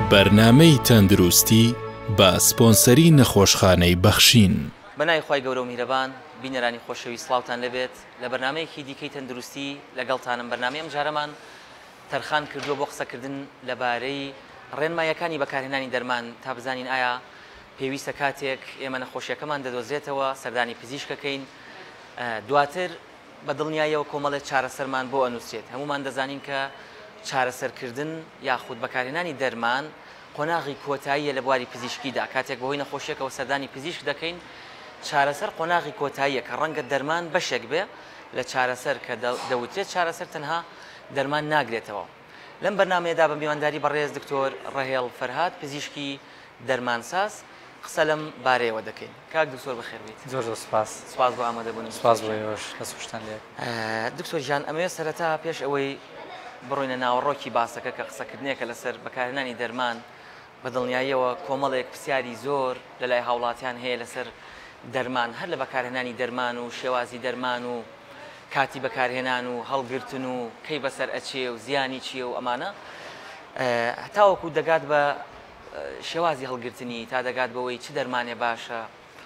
بەرنامەی تەندروستی بە سپۆنسەری نەخۆشخانەی بەخشین. بەنای خی گەورە و میهرەبان بینەرانی خۆشەوی سڵاوتان لەبێت لە بەرنمەیەکی دیکەی تەندروستی لەگەڵتانم. بەرنامەیەم جارەمان تەرخان کردووە بۆ قسەکردن لەبارەی ڕێنمایەکانی بەکارهێنانی دەرمان تا بزانین ئایا پێویستە کاتێک ئێمە نەخۆشیەکەمان دەدۆزێتەوە سەردانی پزیشکەکەین دواتر بە دڵنیاییەوە کۆمەڵێک چارەسەرمان بۆ ئەنووسێت. هەمومان دەزانین کە چارەسەرکردن یاخود بەکارهێنانی دەرمان قۆناغی کۆتاییە لە بواری پزیشکیدا. کاتێک بەهۆی نەخۆشیەکەەوە سەردانی پزیشک دەکەین چارەسەر قۆناغی کۆتاییە کە ڕەنگە دەرمان بەشێک بێ لە چارەسەر کە دەوترێت چارەسەر تەنها دەرمان ناگرێتەوە. لەم بەرنامەیەدا بە میوانداری بەڕێز دکتۆر ڕەهێڵ فەرهاد پزیشکی دەرمانساز قسە لەم بارەیەوە دەکەین. کاک دکتۆر بەخێر بێت. زۆر سپاس. سپاس بۆ ئامادەبوون. سپاس بۆ ئێوەش هەسوشتان لێ. دکتۆر ژیان ئەمەوێت سەرەتا پێش ئەوەی بڕۆینە ناوەڕۆکی باسەکە کە قسەکردنێکە لەسەر بەکارهێنانی دەرمان بە دڵنیاییەوە کۆمەڵێک پرسیاری زۆر لەلای هاوڵاتیان هەیە لەسەر دەرمان، هەر لە بەکارهێنانی دەرمان و شێوازی دەرمان و کاتی بەکارهێنان و هەڵگرتن و کەی بەسەر ئەچێ و زیانی چییە و ئەمانە هەتاوەکو دەگات بە شێوازی هەڵگرتنی تا دەگات بەوەی چ دەرمانێ باشە.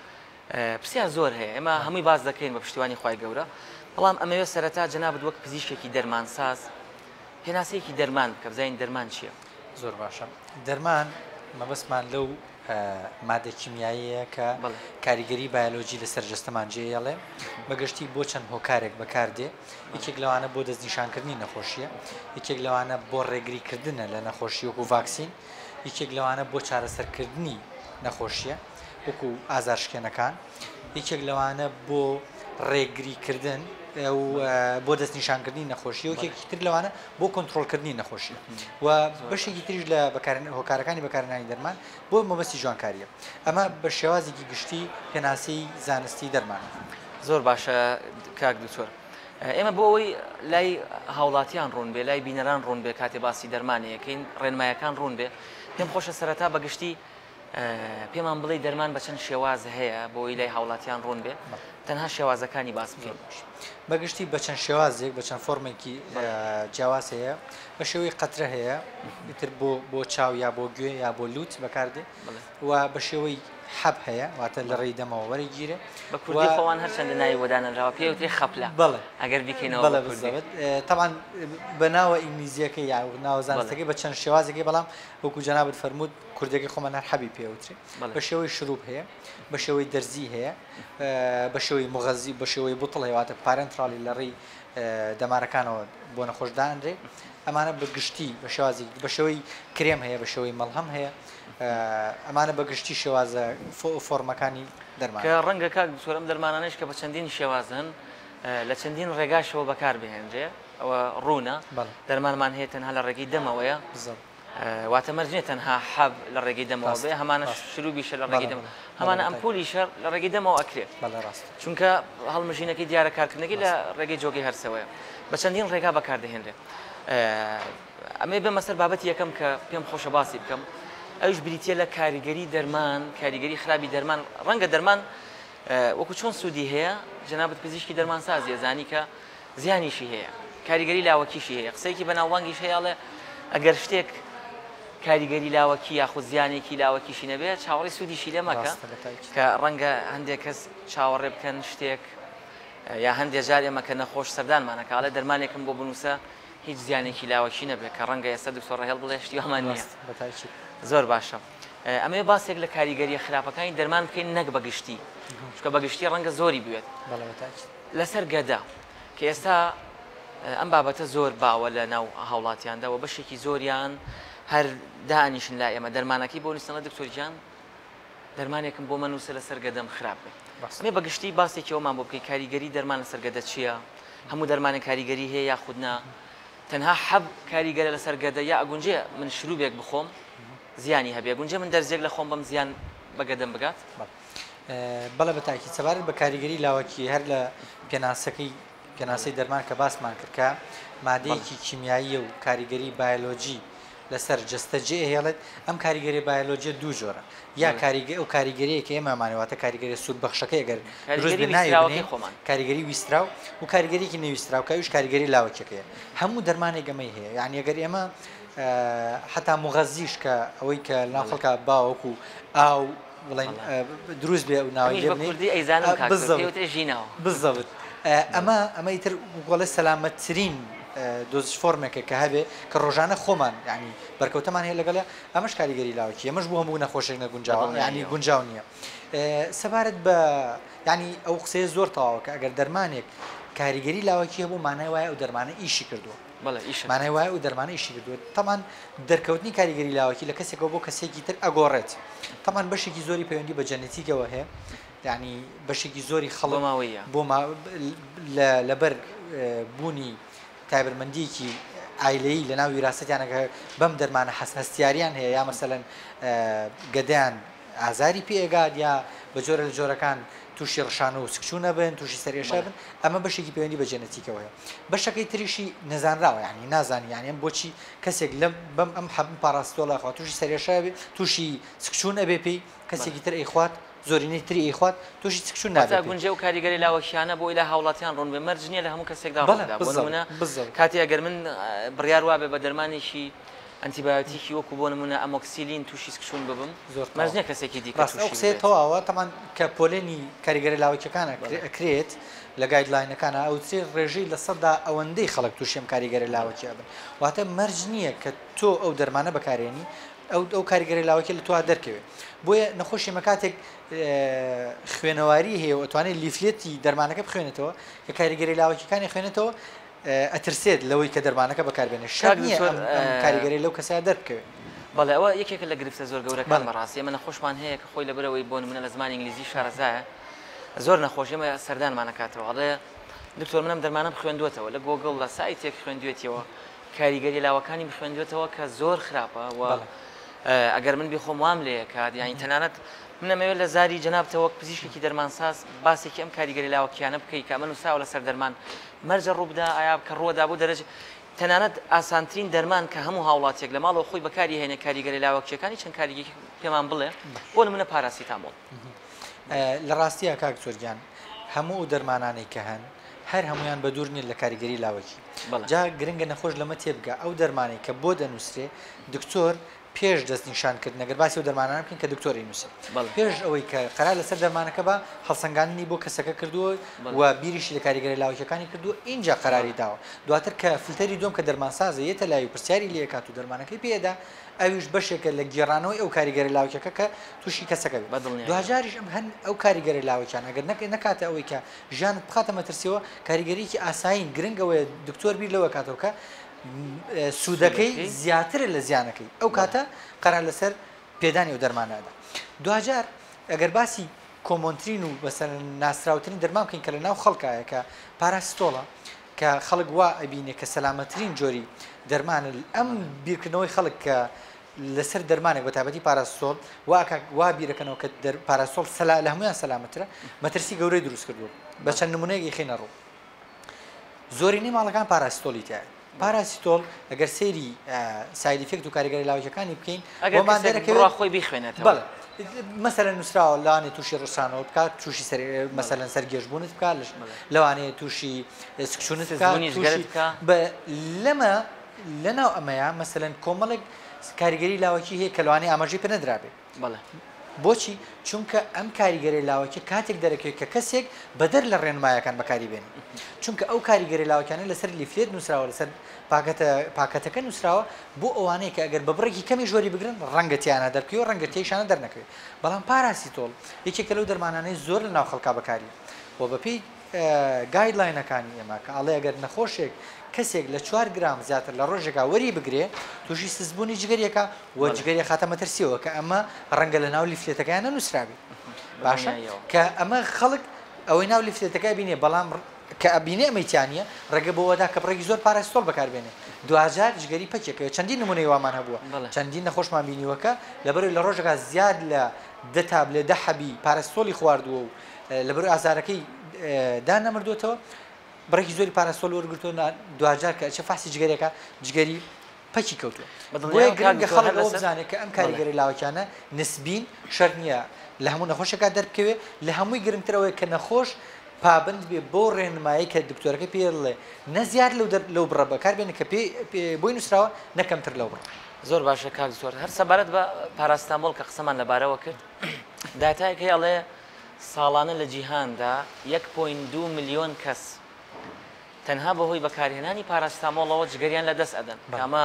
پرسیار زۆر هەیە، ئێمە هەمووی باز دەکەین بە پشتیوانی خی گەورە، بەڵام ئەمەوێت سەرەتا جەنابەت وەک پزیشکێکی دەرمانساز هێناسەیەکی دەرمان کە بزانین دەرمان چییە؟ زۆر باشە. دەرمان مەبەستمان لەو مادە کیمیاییە کە کاریگەری بایۆلۆجی لەسەر جەستەمان جێهێڵێ بەگشتی بۆ چەند هۆکارێک بەکاردێ. یەکێک لەوانە بۆ دەستنیشانکردنی نەخۆشیە، یەکێک لەوانە بۆ ڕێگریکردنە لە نەخۆشی وەکو ڤاکسین، یەکێک لەوانە بۆ چارەسەرکردنی نەخۆشیە وەکو ئازارشکێنەکان، یەکێک لەوانە بۆ ڕێگریکردن و بۆ دەستنیشانکردنی نەخۆشی، و یەکێکی تر لەوانە بۆ کۆنتترۆلکردنی نەخۆشی و بەشێکی تریش لە هۆکارەکانی بەکارهێنانی دەرمان بۆ مەبەستی جوانکاریە. ئەمە بە شێوازێکی گشتی پێناسەی زانستی دەرمانە. زۆر باشە کاک دکتۆر. ئێمە بۆ ئەوەی لای هاوڵاتیان ڕوون بێ، لای بینەران ڕوون بێ کاتێ باسی دەرمانەیەکەین ڕێنمایەکان ڕوون بێ، پێم خۆشە سەرەتا بەگشتی پێمان بڵێ دەرمان بە چەند شێواز هەیە بۆی لای هاوڵاتیان ڕوون بێ، تەنها شێوازەکانی باس بکەین. بەگشتی بە چەند شێوازێک بە چەند فۆرمێکی جیاواز هەیە. بە شێوەی قەترە هەیە، ئیتر بۆ چاو یا بۆ گوێ یا بۆ لوت بەکاردێ، و بە شێوەی حەب هەیە واتە لە ڕێی دەمەوە وەرەگیرێ. بە کوردی خۆوان هەرچەندە ناوی وەدانراوە پێوتێ خەپلە. بەڵێ ئەگەر بیکەینەوە بەڵێ بزەوت تەمان بە ناوە ئینگلیزیەکەی یا ناوە زانستەکەی بە چەند شێوازێکی، بەڵام وەکو جەنابەت فەرموود کوردێکی خۆمان هەر حەبی پێوترێ. بە شێوەی شروب هەیە، بە شێوەی دەرزی هەیە، بە شێوەی مغەزی، بە شێوەی بوتڵ هەیە واتە پارەنترالی لە ڕێی دەمارەکانەوە بۆ نەخۆشدانرێ. ئەمانە بەگشتی بە شێوازی، بە شێوەی کرێم هەیە، بە شێوەی مەڵهەم هەیە. ئەمانە بەگشتی شێوازە فۆرمەکانی دەرمان کە ڕەنگە کاک دکتۆر ئەم دەرمانانەش کە بە چەندین شێوازن لە چەندین ڕێگاشەوە بەکار بهێنرێ. ئەوە ڕوونە دەرمانمان هەیە تەنها لە ڕێگەی دەمەوەیە، واتە مەرجێت تەنها حەب لە ڕێگەی دەمەوە بێ، هەمانە شروبیشە لە ڕێگەی دەمەوە، هەمانە ئەمپولی شەر لە ڕێگەی دەمەوە ئەکرێت. چونکە هەڵمژینەکەی دیارە کارکردنەکەی لە ڕێگەی جۆگەی هەرسەوەیە، بە چەندین ڕێگا بەکاردەهێنرێت. ئەمێ بێمە سەر بابەتی یەکەم کە پێم خۆشە باسی بکەم، ئەوش بریتە لە کاریگەری دەرمان، کاریگەری خراپی دەرمان. ڕەنگە دەرمان وەکو چۆن سوودی هەیە، جەنابەت پزیشکی دەرمانسازیە زانی کە زیانیشی هەیە، کاریگەری لاوەکیشی هەیە. قسەیەکی بەناوبانگیش هەیەڵێ ئەگەر شتێک کاریگەری لاوەکی یاخود زیانێکی لاوەکیشی نەبێت چاوەڕی سوودیشی لێ مەکە، کە ڕەنگە هەندێک کەس چاوەڕێ بکەن شتێک یا هەندێک جار ئێمە کە نەخۆش سەردانمانەکە ئاڵێ دەرمانێکم بۆ بنووسە هیچ زیانێکی لاوەکی نەبێت، کە ڕەنگە ئێستا دکتۆر ڕەهێڵ بڵێ شتی هەمان نییە. زۆر باشە. ئەمێ باسێک لە کاریگەری خراپەکانی دەرمان بکەین نەک بەگشتی، چکە بەگشتی ڕەنگە زۆری بوێت لەسەر گەدا، کە ئێستا ئەم بابەتە زۆر باوە لە ناو هاوڵاتیاندا و بەشێکی زۆریان هەر دانیشن لا ئێمە دەرمانەکەی بۆ نووسنە دکتۆرجان دەرمانێکم بۆ منووسە لەسەر گەدەم خراپ بێت. ئەمێ بەگشتی باسێکی ئەومان بۆ بکەی کاریگەری دەرمان لەسەر گەدە چییە؟ هەموو دەرمانێک کاریگەری هەیە یاخودنا تەنها حەب کاریگەرە لەسەر گەدە، یا ئەگونجێ من شروبێک بخۆم زیانی هەبێ، گونجێ من دەرزێک لە خۆم بەم زیان بەگەدەم بگات؟ بەڵێ بەتاکی سەبارەت بە کاریگەری لاوەکی هەر لە پێناسەی دەرمان کە باسمان کرد کە مادەیەکی کیمیاییە و کاریگەری بایۆلۆجی لەسەر جستە جێهێڵێت. ئەم کاریگەری بایۆلۆجیە دوو جۆرە، یا ئەو کاریگەریە کە ئێمەمانەوەتە کاریگەری سوودبەخشەکەی ئەگەر کاریگەری ویستراو و کاریگەریکی نەویستراو کە ئەوش کاریگەری لاوەکیەکەیە. هەموو دەرمانێک گەمەی هەیە، یعنی ئەگەر ئێمە حتا مغەزیش کە ئەوەی کە ناو خەڵکە باوەکو ئاو بڵین دروست بێ و ناوی بزەوت ئەمە ئیتر گۆڵە سەلامەتترین دۆزش فۆرمێکە کە هەبێ کە ڕۆژانە خۆمان ینی بەرکەوتەمان هەیە لەگەڵە ئەمەش کاریگەری لاوەکی ئەمەش بۆ هەموو نەخۆشێک نەگونجاوە ینی گونجاو نییە سەبارەت بە ینی ئەو قسەیە زۆر تەواوە کە ئەگەر دەرمانێک کاریگەری لاوەکی هەبوو مانای وایە ئەو دەرمانە ئیشی کردووە مانای وایە و دەرمانە ئیشی کردووە تەمان دەرکەوتنی کاریگەری لاوەکی لە کەسێکەوە بۆ کەسێکی تر ئەگۆڕێت تەمان بەشێکی زۆری پەیوەندی بە جەنێتیکەوە هەیە ینی بەشێکی زۆری خەڵماوەیە بۆ لەبەر بوونی تایبەتمەندیکی ئایلەیی لە ناو ویراستیانەکە بەم دەرمانە هەستیاریان هەیە یا مەسەلەن گەدەیان ئازاری پێگات یا بە جۆرە لە جۆرەکان تووشی ڕشانە و سکچوونە بن تووشی سەرێشە بن ئەمە بەشێکی پەیوەندی بە جەنێتیکەوەیە بەشەکەی تریشی نەزانراوە ینی نازانی یانیان بۆچی کەسێک لەم بەم ئەم حەبم پاراستۆڵەخوا تووشی سەرێشە بێ تووشی سکچوون ئەبێ پێی کەسێکی تر ئەیخوات زۆرینەی تری ئیخوات تووشی چکشون نابێت گونجێ و کاریگەری لاوەکیانە بۆ لە هاوڵاتیان ڕۆن بێ مەرج نییە لە هەموو کەسێکدا ڕۆنە کاتی ئەگەر من بڕیار وابێ بە دەرمانێکی ئەنتیبایۆتیکی وەکو بۆ نمونە ئەمۆکسیلین تووشی سکشون ببم مەرج نییە کەسێکی دیکە قسەی تەواوە تەمان کە پۆلێنی کاریگەری لاوەکیەکانە ئەکرێت لە گایدلاینەکانە ئەوچێ ڕێژەی لە سەددا ئەوەندەی خەڵک تووشیم کاریگەری لاوەکی بن واتە مەرج نییە کە تۆ ئەو دەرمانە بەکارێنی ئەو کاریگەری لاوەکی لە تۆ دەرکەوێت بۆیە نەخۆشی مەکاتێک خوێنەواری هەیە و ئەتوانێت لیفلێتی دەرمانەکە بخوێنێتەوە کە کاریگەری لاوەکیەکانی خوێنێتەوە ئەترسێت لەوەی کە دەرمانەکە بەکاربێنێ شەک نییە کاریگەری لەو کەسە دەرکەوێت بەڵێ ئەوە یەکێکە لە گرفتە زۆر گەورەکان بەڕاستی ئێمە نەخۆشمان هەیە کە خۆی لەبەرەوەی بۆ نمونە لە زمانی ئینگلیزی شارەزایە زۆر نەخۆشی ئێمە سەردانمانەکاتەوە ئەڵێ دکتۆر منم دەرمانم خوێندوێتەوە لە گۆگڵ لە سایتێک خوێندوێتەوە کاریگەری لاوەکانی بخوێندوێتەوە کە زۆر خراپە ئەگەر من بخۆم وام لێ کات یانی تەنانەت منەمەوێت لە زاری جەنابتەوە پزیشکی دەرمانساز باسێکی ئەم کاریگەری لاوەکیانە بکەی کە من وساوە لەسەر دەرمان مەرجە ڕووبدا ئایا کە ڕۆدا بۆ دەرەجە تەنانەت ئاسانترین دەرمان کە هەموو هاوڵاتێک لە ماڵەوە خۆی بەکاری هێنێ کاریگەری لاوەکیەکانی چەند کاریگەری پێمان بڵێ بۆ نمونە پاراسیتامۆڵ لە ڕاستیە کاک زۆرگیان هەموو دەرمانانەی کە هەن هەر هەمویان بە دوور نیە لە کاریگەری لاوەکی جا گرنگە نەخۆش لەمە تێبگە ئەو دەرمانی کە بۆ دەنووسرێ دکتۆر پێش دەست نیشانکرد نەگەر باسی و دەرمانان بکەین کە دکتۆری نووسێ پێش ئەوەی کە قەرار لەسەر دەرمانەکە بە هەڵسەنگاندنی بۆ کەسەکە کردووە و بیریشی لە کاریگەری لاوەکیەکانی کردووە اینجا قەراری داوە دواتر کە فلتەری دوم کە دەرمانسازە یەتە لای پرسیاری لێ کات و دەرمانەکەی پێدا ئەویش بەشێکە لە گێڕانەوەی ئەو کاریگەری لاوەکیەکە کە تووشی کەسەکە دوجاریش ئەم هەن ئەو کاریگەری لاوەکیان ئەگەر نەکاتە ئەوەی کە ژیانت بخاتە مەترسیەوە کاریگەریکی ئاساین گرنگەوەی دکتۆر بیر لەوە کاتەوە کە سوودەکەی زیاترە لە زیانەکەی ئەو کاتە قەرار لەسەر پێدانی و دەرمانەدا دوجار ئەگەر باسی کۆمۆنترین و بەسەر ناسراوترین دەرمان بکەین کە لە ناو خەڵکایە کە پاراستۆڵە کە خەڵک وا ئەبینێ کە سەلامەترین جۆری دەرمانە ئەم بیرکردنەوەی خەڵک کە لەسەر دەرمانێک بە تایبەتی پاراستۆڵ وا بیرەکەنەوە کە پاراستۆڵ لە هەمویان سەلامەترە مەترسی گەورەی دروست کردووە بە چەند نمونەیەکی خێنە ڕوو زۆرینەی ماڵەکان پاراستۆڵی تایە پاراسیتۆڵ ئەگەر سەیری سایدیفکت و کاریگەری لاوەکیەکانی بکەین بۆمان دەرەکەوێت خۆی بیخوێنێتەوە بەڵێ مەسەلەن نووسراوە لەوانێ تووشی ڕسانەوە بکات تووشی مەسەلەن سەرگێژبوونت بکات لەوانەیە تووشی سکچوونت لەمە لەناو ئەمەیە مەسەلەن کۆمەڵێک کاریگەری لاوەکی هەیە کە لەوانەیە ئاماژەی پێ نەدرابێت بۆچی چونکە ئەم کاریگەری لاوەکی کاتێک دەرەکەوێت کە کەسێک بەدەر لە ڕێنمایەکان بەکاری بێن چونکە ئەو کاریگەری لاوەکانە لەسەر لیفلێت نووسراوە لەسەر پاکەتەکە نووسراوە بۆ ئەوانەیە کە ئەگەر بە بڕێکی کەمی ژۆری بگرن ڕەنگەتیانە دەرکەوێت ڕەنگەتیشانە دەرنەکەوێت بەڵام پاراسیتۆڵ یەکێکە لەو دەرمانانەی زۆر لە ناو خەڵکا بەکاری و بەپێی گایدلاینەکانی ئێمە کە ئەڵێ ئەگەر نەخۆشێک کەسێک لە 4 گرام زیاتر لە ڕۆژێکا وەری بگرێ تووشی سزبوونی جگەریەکە و جگەری خاتە مەترسیەوە کە ئەمە ڕەنگە لە ناو لیفلێتەکەیان نووسراوی باشە کە ئەمە خەڵک ئەوەی ناو لیفلێتەکە بینێ بەڵام کە ئەبینێ ئەمەیتیانە ڕێگە بۆوەدا کە بڕێکی زۆر پاراستۆڵ بەکاربێنێ دوجار جگەری پەکێکەوە چەندین نمونەی وامان هەبووە چەندین نەخۆشمان بینیوەکە لەبەر لە ڕۆژێکا زیاد لە 10 تابلێ 10 حەبی پاراستۆڵی خواردووە و لەبەر ئازارەکەی دانەمردوێتەوە بڕێکی زۆری پاراستۆڵ وەرگرتووە دوجار کە چه فاسی جگەرێکە جگەری پەکی کەوتووە بۆیە گرنگە خەڵک ئەوە بزانێت کە ئەم کاریگەری لاوەکیانە نسبین شەرت نییە لە هەموو نەخۆشێکا دەربکەوێت لە هەمووی گرنگترەوەی کە نەخۆش پابند بێ بۆ ڕێنمایی کە دکتۆرەکە پێڵێ نەزیاد لەو بڕە بەکاربێنە کە بۆی نووسراوە نەکەمتر لەو بڕ. زۆر باشە کاک زۆر هەر سەبارەت بە پاراستامۆڵ کە قسەمان لەبارەوە کرد داتایەکە ئەڵێ ساڵانە لە جیهاندا 1.2 ملیۆن کەس تەنها بەهۆی بەکارهێنانی پاراستامۆڵەوە جگەریان لە دەست ئەدەن ئەمە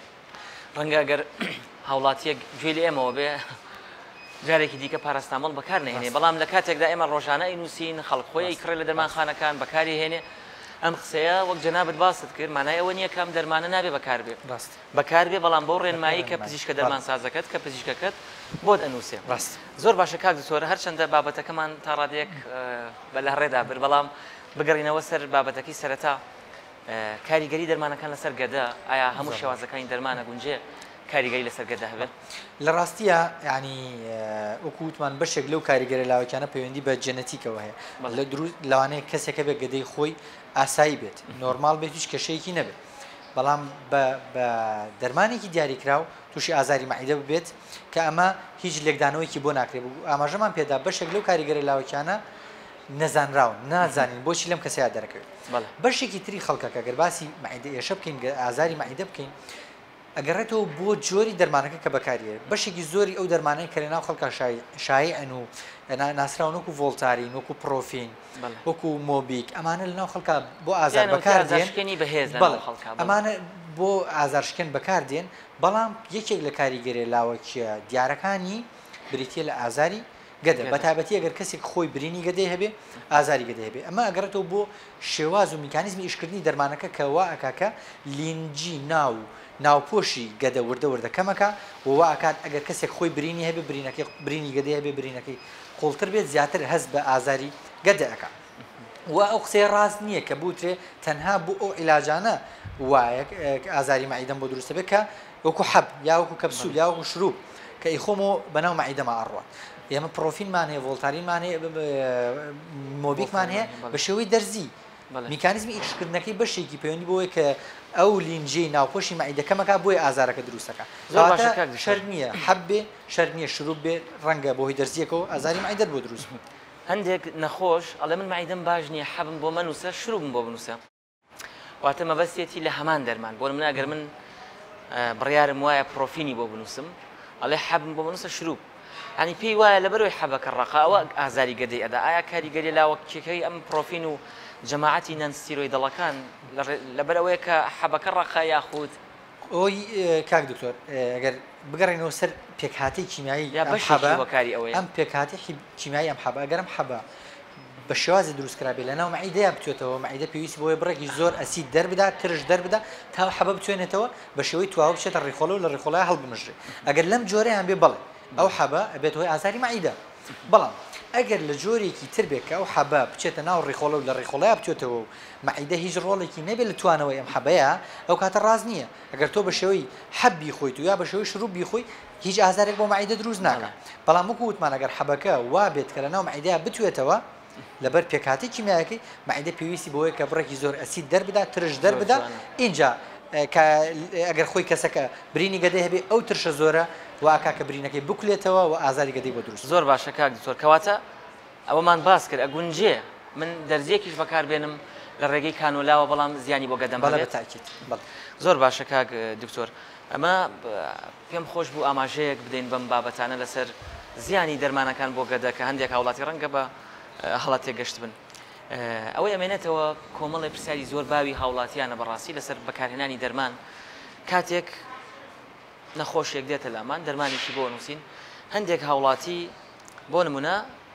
ڕەنگە گەر هاوڵاتیەک گوێ لە ئێمەوە بێ جارێکی دیکە پاراستامۆڵ بەکار نهێنێ بەڵام لە کاتێکدا ئێمە ڕۆژانە ئینووسین خەڵکخۆی کڕێ لە دەرمانخانەکان بەکاری هێنێ ئەم قسەیە وەک جەنابەت باست کرد مانای ئەوە نییە کەم دەرمانە نابێ بەکاربێ بەکاربێ بەڵام بۆ ڕێنمایی کە پزیشکە دەرمان سازەکەت کە پزیشکەکەت بۆت ئەنووسێ زۆر باشە کاک دکتۆر هەرچەندە بابەتەکەمان تا ڕادێک بە لە ڕێدا بر بەڵام بگەڕینەوە سەر بابەتەکەی سەرەتا کاریگەری دەرمانەکان لەسەر گەدە ئایا هەموو شێوازەکانی دەرمانە گونجێ کاریگەری لەسەر گەدە هەبێت لە ڕاستیە ینی وەکووتمان بەشێک لەو کاریگەری لاوەکانە پەیوەندی بە جەنەتیکەوە هەیە لە دروست لەوانەیە کەسێکە بێت گەدەی خۆی ئاسایی بێت نۆرمال بێت هیچ کەشەیەکی نەبێت بەڵام بە دەرمانێکی دیاریکراو تووشی ئازاری مەعیدە ببێت کە ئەمە هیچ لێکدانەوەیکی بۆ ناکرێت ئاماژەمان پێدا بەشێک لەو کاریگەری لاوەکانە نەزانراون نازانین بۆچی لەم کەسەیە دەرەکەوێت بەشێکی تری خەڵکەکە گەر باسی مەعیدە ئێشە بکەین ئازاری مەعیدە بکەین ئەگەڕێتەوە بۆ جۆری دەرمانەکە کە بەکاریە بەشێکی زۆری ئەو دەرمانەی کە لەناو خەڵکە شایعن و ناسراون وەکو ڤۆڵتارین وەکو پرۆفین وەکو مۆبیک ئەمانە لەناو خەڵکە بۆ ئازار بەکاردێنی بەهێز ئەمانە بۆ ئازارشکێن بەکاردێن بەڵام یەکێک لە کاریگەری لاوەکیە دیارەکانی بریتە لە ئازاری گەدە بەتابەتی ئەگەر کەسێک خۆی برینی گەدەی هەبێ ئازاری گەدەی هەبێ ئەمە ئەگەڕێتەوە بۆ شێواز و میکانیزمی ئیشکردنی دەرمانەکە کە وا ئەکاکە لینجی ناوپۆشی گەدە وردە وردەکەمەکە ووا ئاکات ئەگەر کەسێک خۆی برینی هەبێ برینەکەی برینی گەدەی هەبێ برینەکەی قوڵتر بێت زیاتر هەست بە ئازاری گەدەکە وا ئەو قسەی ڕاست نییە کە بوترێ تەنها بوو ئەو عیلاجانە وایە ئازاری مەعیدەم بۆ دروستە بێت کە وەکو حەب یا وەکو کەپسول یا وەکو شروب کە ئیخۆمەوە بەناو مەعیدەمە ئەڕوات ئێمە پرۆفینمان هەیە ڤۆڵتارینمان هەیە مۆبیکمان هەیە بە شێوەی دەرزی میکانیزمی ئیشکردنەکەی بەشێکی پەیوەندی بۆیە کە ئەو لینجەی ناوپۆشی مەعیدەکەمەکە بۆی ئازارەکە دروستەکە شەر نییە حەب بێ شەر نییە شروب بێ ڕەنگە بۆهی دەرزیەکەەوە ئازاری مەعیدەت بۆ دروست بوو هەندێک نەخۆش ئەڵێ من مەعیدەم باش نییە حەبم بۆ مەنووسە شروبم بۆ بنووسە واتە مەبەستێتی لە هەمان دەرمان بۆ من ئەگەر من بڕیارم وایە پرۆفینی بۆ بنووسم ئەڵێ حەبم بۆ بنووسە شروب ینی پێی وایە لەبەرەوەی حەبەکە ڕقا ئەوە ئازاری گەدەی ئەدا ئایا کاریگەری لاوەکیەکەی ئەم پرۆفین و جەماعەتی نەنستیرۆی دەڵەکان لەبەرەوەی کە حەبەکە ڕقا یاخود ئەوی کاک دکتۆر ئەگەر بگەڕێنەوە سەر پێکهاتی کیمیایی بەکاری ئەوەی ئەم پێکهاتی کیمیایی ئەم حەبە ئەگەرم حەبە بە شێوازی دروستکرابێت لەناو مەعیدەیە بچێتەوە مەعیدە پێویست بۆی بڕێکی زۆر ئەسید دەربدا ترش دەربدا تا حەبە بتوێنێتەوە بە شێوەی تواو بچێتە ڕێخۆڵە و لە ڕێخۆڵای هەڵبمژێ ئەگەر لەم جۆرەیان بێ بڵێ ئەو حەبە ئەبێت هۆی ئازاری مەعیدە بەڵام ئەگەر لە جۆرێکی تر بێت کە ئەو حەبە بچێتە ناو ڕێخۆڵە و لە ڕێخۆڵای بچێتەوە و مەعیدە هیچ ڕۆڵێکی نەبێت لە توانەوەی ئەم حەبەیە ئەو کاتە ڕاز نییە ئەگەر تۆ بە شێوەی حەبی خۆیت و یا بە شێوەی شروب بیخۆی هیچ ئازارێک بۆ مەعیدە دروست ناکات بەڵام وەکو وتمان ئەگەر حەبەکە وا بێت کە لە ناو مەعیدەیە بتوێتەوە لەبەر پێکهاتی کیمیایەکەی مەعیدە پێویستی بۆیە کە بڕێکی زۆر ئەسید دەربدا ترش دەربدا اینجا ئەگەر خۆی کەسەکە برینی گەدەی هەبێ ئەو ترشە زۆرە واکا کە برینەکەی بکولێتەوە و ئازاری گەدەی بۆ دروست زۆر باشە کاک دکتۆر کەواتە ئەوەمان باس کرد ئەگونجێ من دەرزیەکیش بەکاربێنم لە ڕێگەی کانۆلاوە بەڵام زیانی بۆ گەدەم بەتاکید زۆر باشە کاک دکتۆر ئەمە پێم خۆش بوو ئاماژەیەک بدەین بەم بابەتانە لەسەر زیانی دەرمانەکان بۆ گەدە کە هەندێک هاوڵاتی ڕەنگە بە هەڵات تێگەشت بن ئەوەی ئەمێنێتەوە کۆمەڵی پرسیاری زۆر باوی هاوڵاتیانە بەڕاستی لەسەر بەکارهێنانی دەرمان کاتێک نەخۆشیێک دێتە لامان دەرمانێکی بۆ نووسین هەندێک هاوڵاتی بۆ نمونە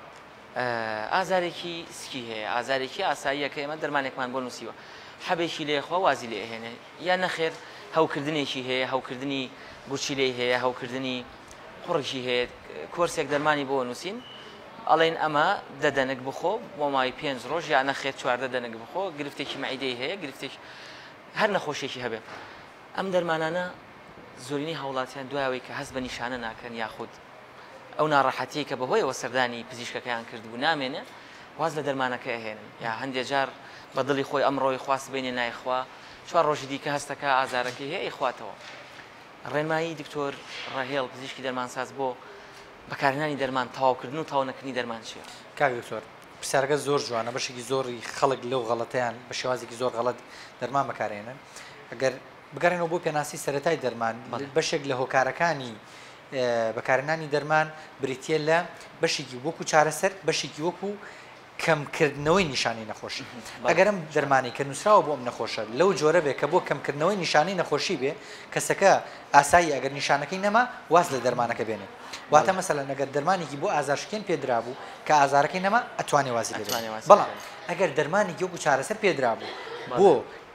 ئازارێکی سکی هەیە ئازارێکی ئاساییەکە ئێمە دەرمانێکمان بۆ نووسیوە حەبێکی لێخوا وازی لێ هێنێ یا نەخێر هەوکردنێکی هەیە هەوکردنی گوچی لێ هەیە هەوکردنی قوڕێکی هەیە کۆرسێک دەرمانی بۆ نووسین ئەڵێن ئەمە دەدەنک بخۆ بۆ مای 5 ڕۆژ یا نەخێت 4 دەنک بخۆ گرفتێکی مەعیدەی هەیە گرفتێکی هەر نەخۆشیێکی هەبێ ئەم دەرمانانە زۆرینی هاوڵاتیان دوایەوەی کە هەست بە نیشانە ناکەن یاخود ئەو ناڕەحەتی کە بەهۆیەوە سەردانی پزیشکەکەیان کردبوو نامێنێ واز لە دەرمانەکە هێنن یا هەندێک جار بە دڵی خۆی ئەمڕۆی خواست بینێ نایخوا 4 ڕۆژی دیکە هەستەکە ئازارەکەی هەیە ئیخواتەوە ڕێنمایی دکتۆر ڕاهێڵ پزیشکی دەرمانساز بۆ بەکارهێنانی دەرمان تەواوکردن و تەواو نەکردنی دەرمان چییە؟ کاک دکتۆر پرسیارەکە زۆر جوانە بەشێکی زۆری خەڵک لەو غەڵەتیان بە شێوازێکی زۆر غەڵەت دەرمان بەکارێنن ئەگەر بگەڕێنەوە بۆ پێناسی سەرەتای دەرمان بەشێک لە هۆکارەکانی بەکارهێنانی دەرمان بریتە لە بەشێکی وەکو چارەسەر بەشێکی وەکو کەمکردنەوەی نیشانی نەخۆشی ئەگەرم دەرمانی کە نووسراوە بۆ ئەم نەخۆشە لەو جۆرە بێ کە بۆ کەمکردنەوەی نیشانی نەخۆشی بێ کەسەکە ئاسایی ئەگەر نیشانەکەی نەما واز لە دەرمانەکە بێنێ واتە مەسەلەن ئەگەر دەرمانێکی بۆ ئازارشکێن پێدرا بوو کە ئازارەکەی نەما ئەتوانێ وازی لێ بەڵام ئەگەر دەرمانێکی وەکو چارەسەر پێدرا بوو بۆ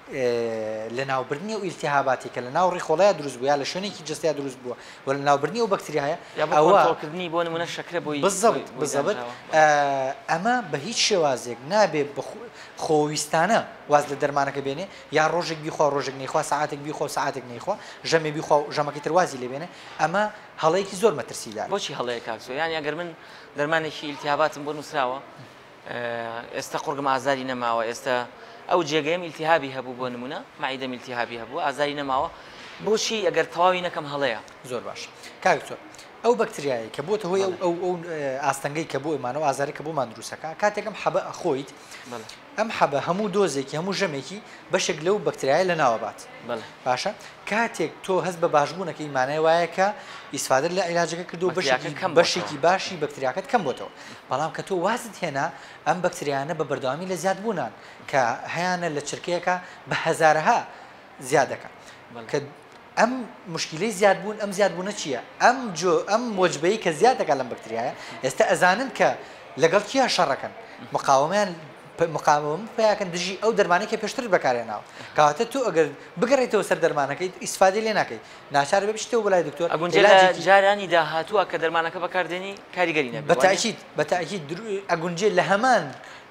لە ناوبردنی و ئیلتیهاباتی کە لە ناو ڕێخۆڵەیە دروست بووە لە شوێنێکی جستیا دروست بووە و لە ناوبردنی و بەکتریایە ئەوەکردنی بۆ نمونە شەکرە بۆی بزەبت ئەمە بە هیچ شێوازێک نابێت خۆویستانە واز لە دەرمانەکە بێنێ یا ڕۆژێک بیخوا ڕۆژێک نەیخوا ساعتێک بیخۆ ساعتێک نەیخوا ژەمێ بیخوا ژەمەکەی تروازی لێ بێنێ ئەمە هەڵەیەکی زۆر مەترسیدار بۆچی هەڵەیە کاکسۆ یان ئەگەر من دەرمانێکی ئیلتیهاباتم بۆ نووسراوە ئێستا قورگم ئازاری نەماوە ئێستا ئەو جێگەیم ئیلتیهابی هەبوو بۆ نمونە معیدەم ئیلتیهابی هەبوو ئازاری نەماوە بۆچی ئەگەر تەواوی نەکەم هەڵەیە زۆر باش کاکتۆر ئەو بەکتریایی کە بۆتە هۆی ئەو ئاستەنگەی کە بۆ ئێمانەوە ئازاری کە بۆمان دروستەکە کاتێکم حەبە ئەخۆیت ئەم حەبە هەموو دۆزێکی هەموو ژەمێکی بەشێک لەو بەکتریایە لە ناوەبات باشە کاتێک تۆ هەست بە باشبوونەکەی مانای وایە کە ئیسفادە لە عیلاجەکە کردو بەشێکی باشی بەکتریاکەت کەم بۆتەوە بەڵام کە تۆ وازت هێنا ئەم بەکتریانە بە بەردەوامی لە زیاد بوونان کە هەیانە لە چرکەیەکە بە هەزارەها زیادەکە کە ئەم مشکلەی زیادبوون ئەم زیادبوونە چییە؟ ئەم مۆجبەیە کە زیادەکە لەم بەکتریایە ئێستا ئەزانن کە لەگەڵ کیا شەڕەکەن مقاومەیان مقاومە پیاکەن دژی ئەو دەرمانێکی پێشتر بەکارێناوە کەواتە تۆ ئەگەر بگەڕێتەوە سەر دەرمانەکەی ئیسفادەی لێ ناکەی ناچار بێ بشتەوە بەلای دکتۆر ئەگونجێ جارانی داهاتووە کە دەرمانەکە بەکاردێنی کاریگەری نەبێت بەتاکید ئەگونجێ لە هەمان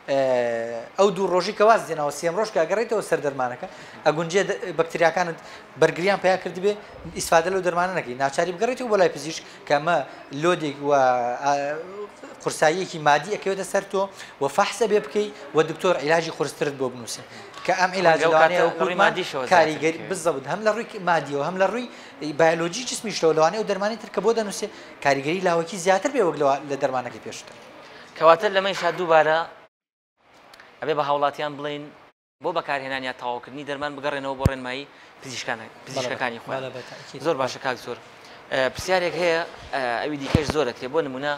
ئەو دوو ڕۆژی کە واز دێنەوە سێم ڕۆژ کە گەڕێتەوە سەر دەرمانەکە ئەگونجێ بەکتریاکانت بەرگریان پیا کردی بێ ئیسفادە لەو دەرمانەکەی ناچاری بگەڕێتەوە بۆ لای پزیشک کە ئەمە لۆدێک و قورساییەکی مادی ئەکەوێتە سەر تۆ و فەحسە بێ بکەی و دکتۆر عیلاجی قورسترت بۆ بنووسێ کە ئەم عیلاجی کاریگەری بزەوت هەم لە ڕووی مادیەوە هەم لە ڕووی بایۆلۆجی جسمیشتەوە لەوانەیە و دەرمانی تر کە بۆ دەنووسێ کاریگەری لاوەکی زیاتر بێ وەک لە دەرمانەکەی پێشتر کەواتە لەمەی شاد دووبارە ئەبێ بە هاوڵاتیان بڵین بۆ بەکارهێنانیان تەواوکردنی دەرمان بگەڕێنەوە بۆ ڕێنمایی پزیشکەکانی خۆیان زۆر باشە کاک زۆر پرسیارێک هەیە ئەوی دیکەش زۆرەکرێ بۆ نمونە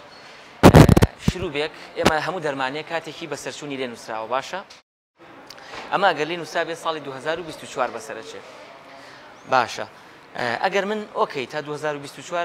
شروبێک ئێمە هەموو دەرمانەیە کاتێکی بە سەرچوونی لێ نووسراوە باشە ئەمە ئەگەر لێ نووسرا بێت ساڵی 2024 بەسەرچێت باشە ئەگەر من ئۆکەی تا 2024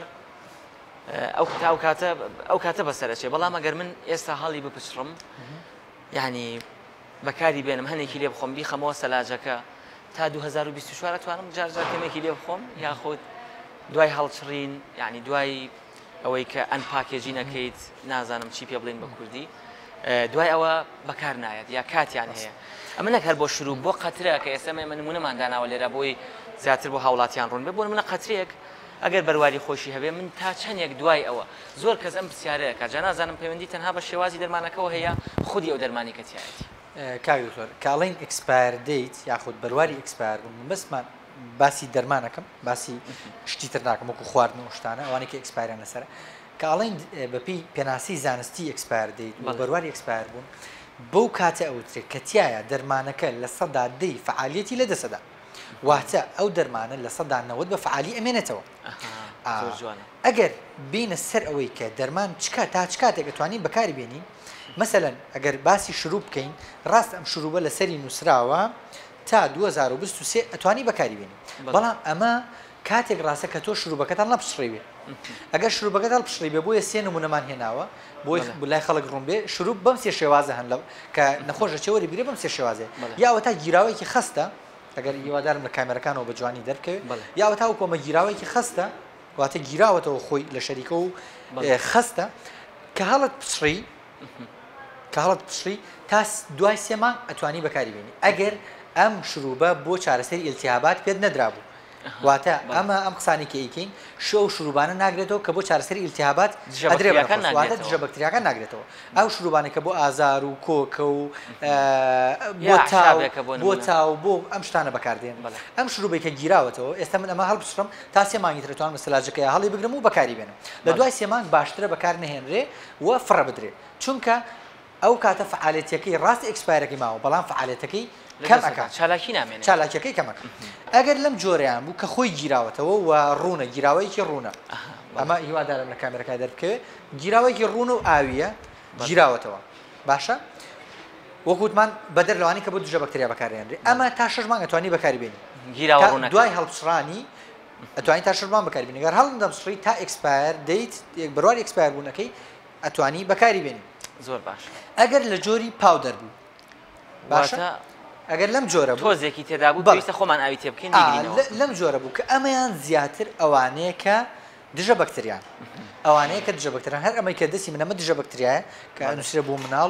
ئەو کاتە بەسەرچێ بەڵام ئەگەر من ئێستا هەڵی بپچڕم یعنی بەکاری بێنم هەنێکی لێ بخۆم بیخەمەوە سەلاجەکە تا 2024 توانم جارجارکەمێکی لێ بخۆم یاخۆت دوای هەڵچڕین یعنی دوای ئەوەی کە ئەن پاکێجی نەکەیت نازانم چی پێ بڵین بە کوردی دوای ئەوە بەکار نایەت یا کاتیان هەیە ئەمە نەک هەر بۆ شروع بۆ قەترە کە ئێستا ئێمە نمونەمان داناوە لێرە بۆی زیاتر بۆ هاوڵاتیان ڕوون بێ بۆ منە قەترێک ئەگەر بەرواری خۆشی هەبێ من تا چەندێک دوای ئەوە زۆر کەس ئەم پرسیارەیە کە جا نازانم پەیوەندی تەنها بە شێوازی دەرمانەکەەوە هەیە خودی ئەو دەرمانی کەتیایەتی کاگتۆر کاڵین ئەکسپایر دیت یاخود بەرواری ئەکسپایر بوون بەسمان باسی دەرمانەکەم باسی شتی تر ناکەم وەکو خواردن و شتانە ئەوانەی کە ئەکسپایران لەسەرە کاڵین بەپی پێناسی زانستی ئەکسپایر دیت بەرواری ئەکسپایر بوون بەو کاتە ئەوترێت کە تایە دەرمانەکە لە سەدا دەی فعالیەتی لە دەسەدا واتە ئەو دەرمانە لە سەدا 90 بە فعالی ئەمێنێتەوە ئەگەر بینە سەر ئەوەی کە دەرمان تا چ کاتێک دەتوانین بەکاری بێنین مثلەن ئەگەر باسی شروع بکەین ڕاست ئەم شروبە لە سەری نووسراوە تا 2023 ئەتوانی بەکاری بێنین بەڵام ئەمە کاتێک ڕاستە کە تۆ شروبەکەتان نەپشڕێوێ ئەگەر شروبەکەتان پشڕێبێ بۆیە سێ نمونەمان هێناوە بۆی لای خەڵک ڕوون بێ شروب بەم سێ شێوازە هەن لەو کە نەخۆشە چێوەری بیرێ بەم سێ شێوازێ یاوە تا گیراوەیەکی خستە ئەگەر هیوادارم لە کامێرەکانەوە بە جوانی دەرکەوێت یاوە تا کۆمە گیراوەیەکی خستە واتە گیراوەتەوە خۆی لە شەریکە و خستە کە هەڵت پشڕی تا دوای سێ مانگ ئەتوانی بەکاری بێنی ئەگەر ئەم شروبە بۆ چارەسەری ئیلتیهابات پێت نەدرابوو واتە ئەم قسانی کە ئیکەین شۆ شروبانە ناگرێتەوە کە بۆ چارەسەری ئیلتیهابات ئەدرێواتە دژە بەکتریاکان ناگرێتەوە ئەو شروبانە کە بۆ ئازار و کۆکە و بۆ تاو بۆ ئەم شتانە بەکاردێن ئەم شروبێک کە گیراوەتەوە ئێستا من ئەمە هەڵبشڕم تا سێ مانگی ترێتوان مەسەلاجەکەی هەڵی بگرم و بەکاری بێنم لە دوای سێ مانگ باشترە بەکار نهێنرێ و فڕە بدرێ چونکە ئەو کاتە فعالێتەکەی ڕاست ئەکسپایرەکەی ماوە بەڵام فعالێتەکەی کەم ئەکات چالاکی نامێنێت چالاکیەکەی کەمەکە ئەگەر لەم جۆرەیان بوو کە خۆی گیراوەتەوە و ڕوونە گیراوەیەکی ڕوونە ئەمە هیوادارم لە کامێرەکە دەربکەوێت گیراوەیەکی ڕوون و ئاویە گیراوەتەوە باشە وەکوتمان بەدەر لەوانی کە بۆ دژە بەکتریا بەکارێنرێ ئەمە تا 6 مانگ ئەتوانی بەکاریبێنی دوای هەڵبسڕانی ئەتوانی تا 6 مانگ بەکاربێنی گەر هەڵ دەبسڕی تا ئەکسپایر دەیت بڕواری ئەکسپایر بوونەکەی ئەتوانی بەکاریبێنی زۆر باش ئەگەر لە جۆری پاودەر بوو باشە ئەگەر لەم جۆرە بوو تۆزێکی تێدا بوو پێویستە خۆمان ئاوی تێ بکەین لەم جۆرە بوو کە ئەمەیان زیاتر ئەوانەیە کە دژە بەکتریان ئەوانەیە کە دژە بەکتریان هەر ئەمەی کە دەستی منەمە دژە بەکتریایە کە نووسرە بۆ مناڵ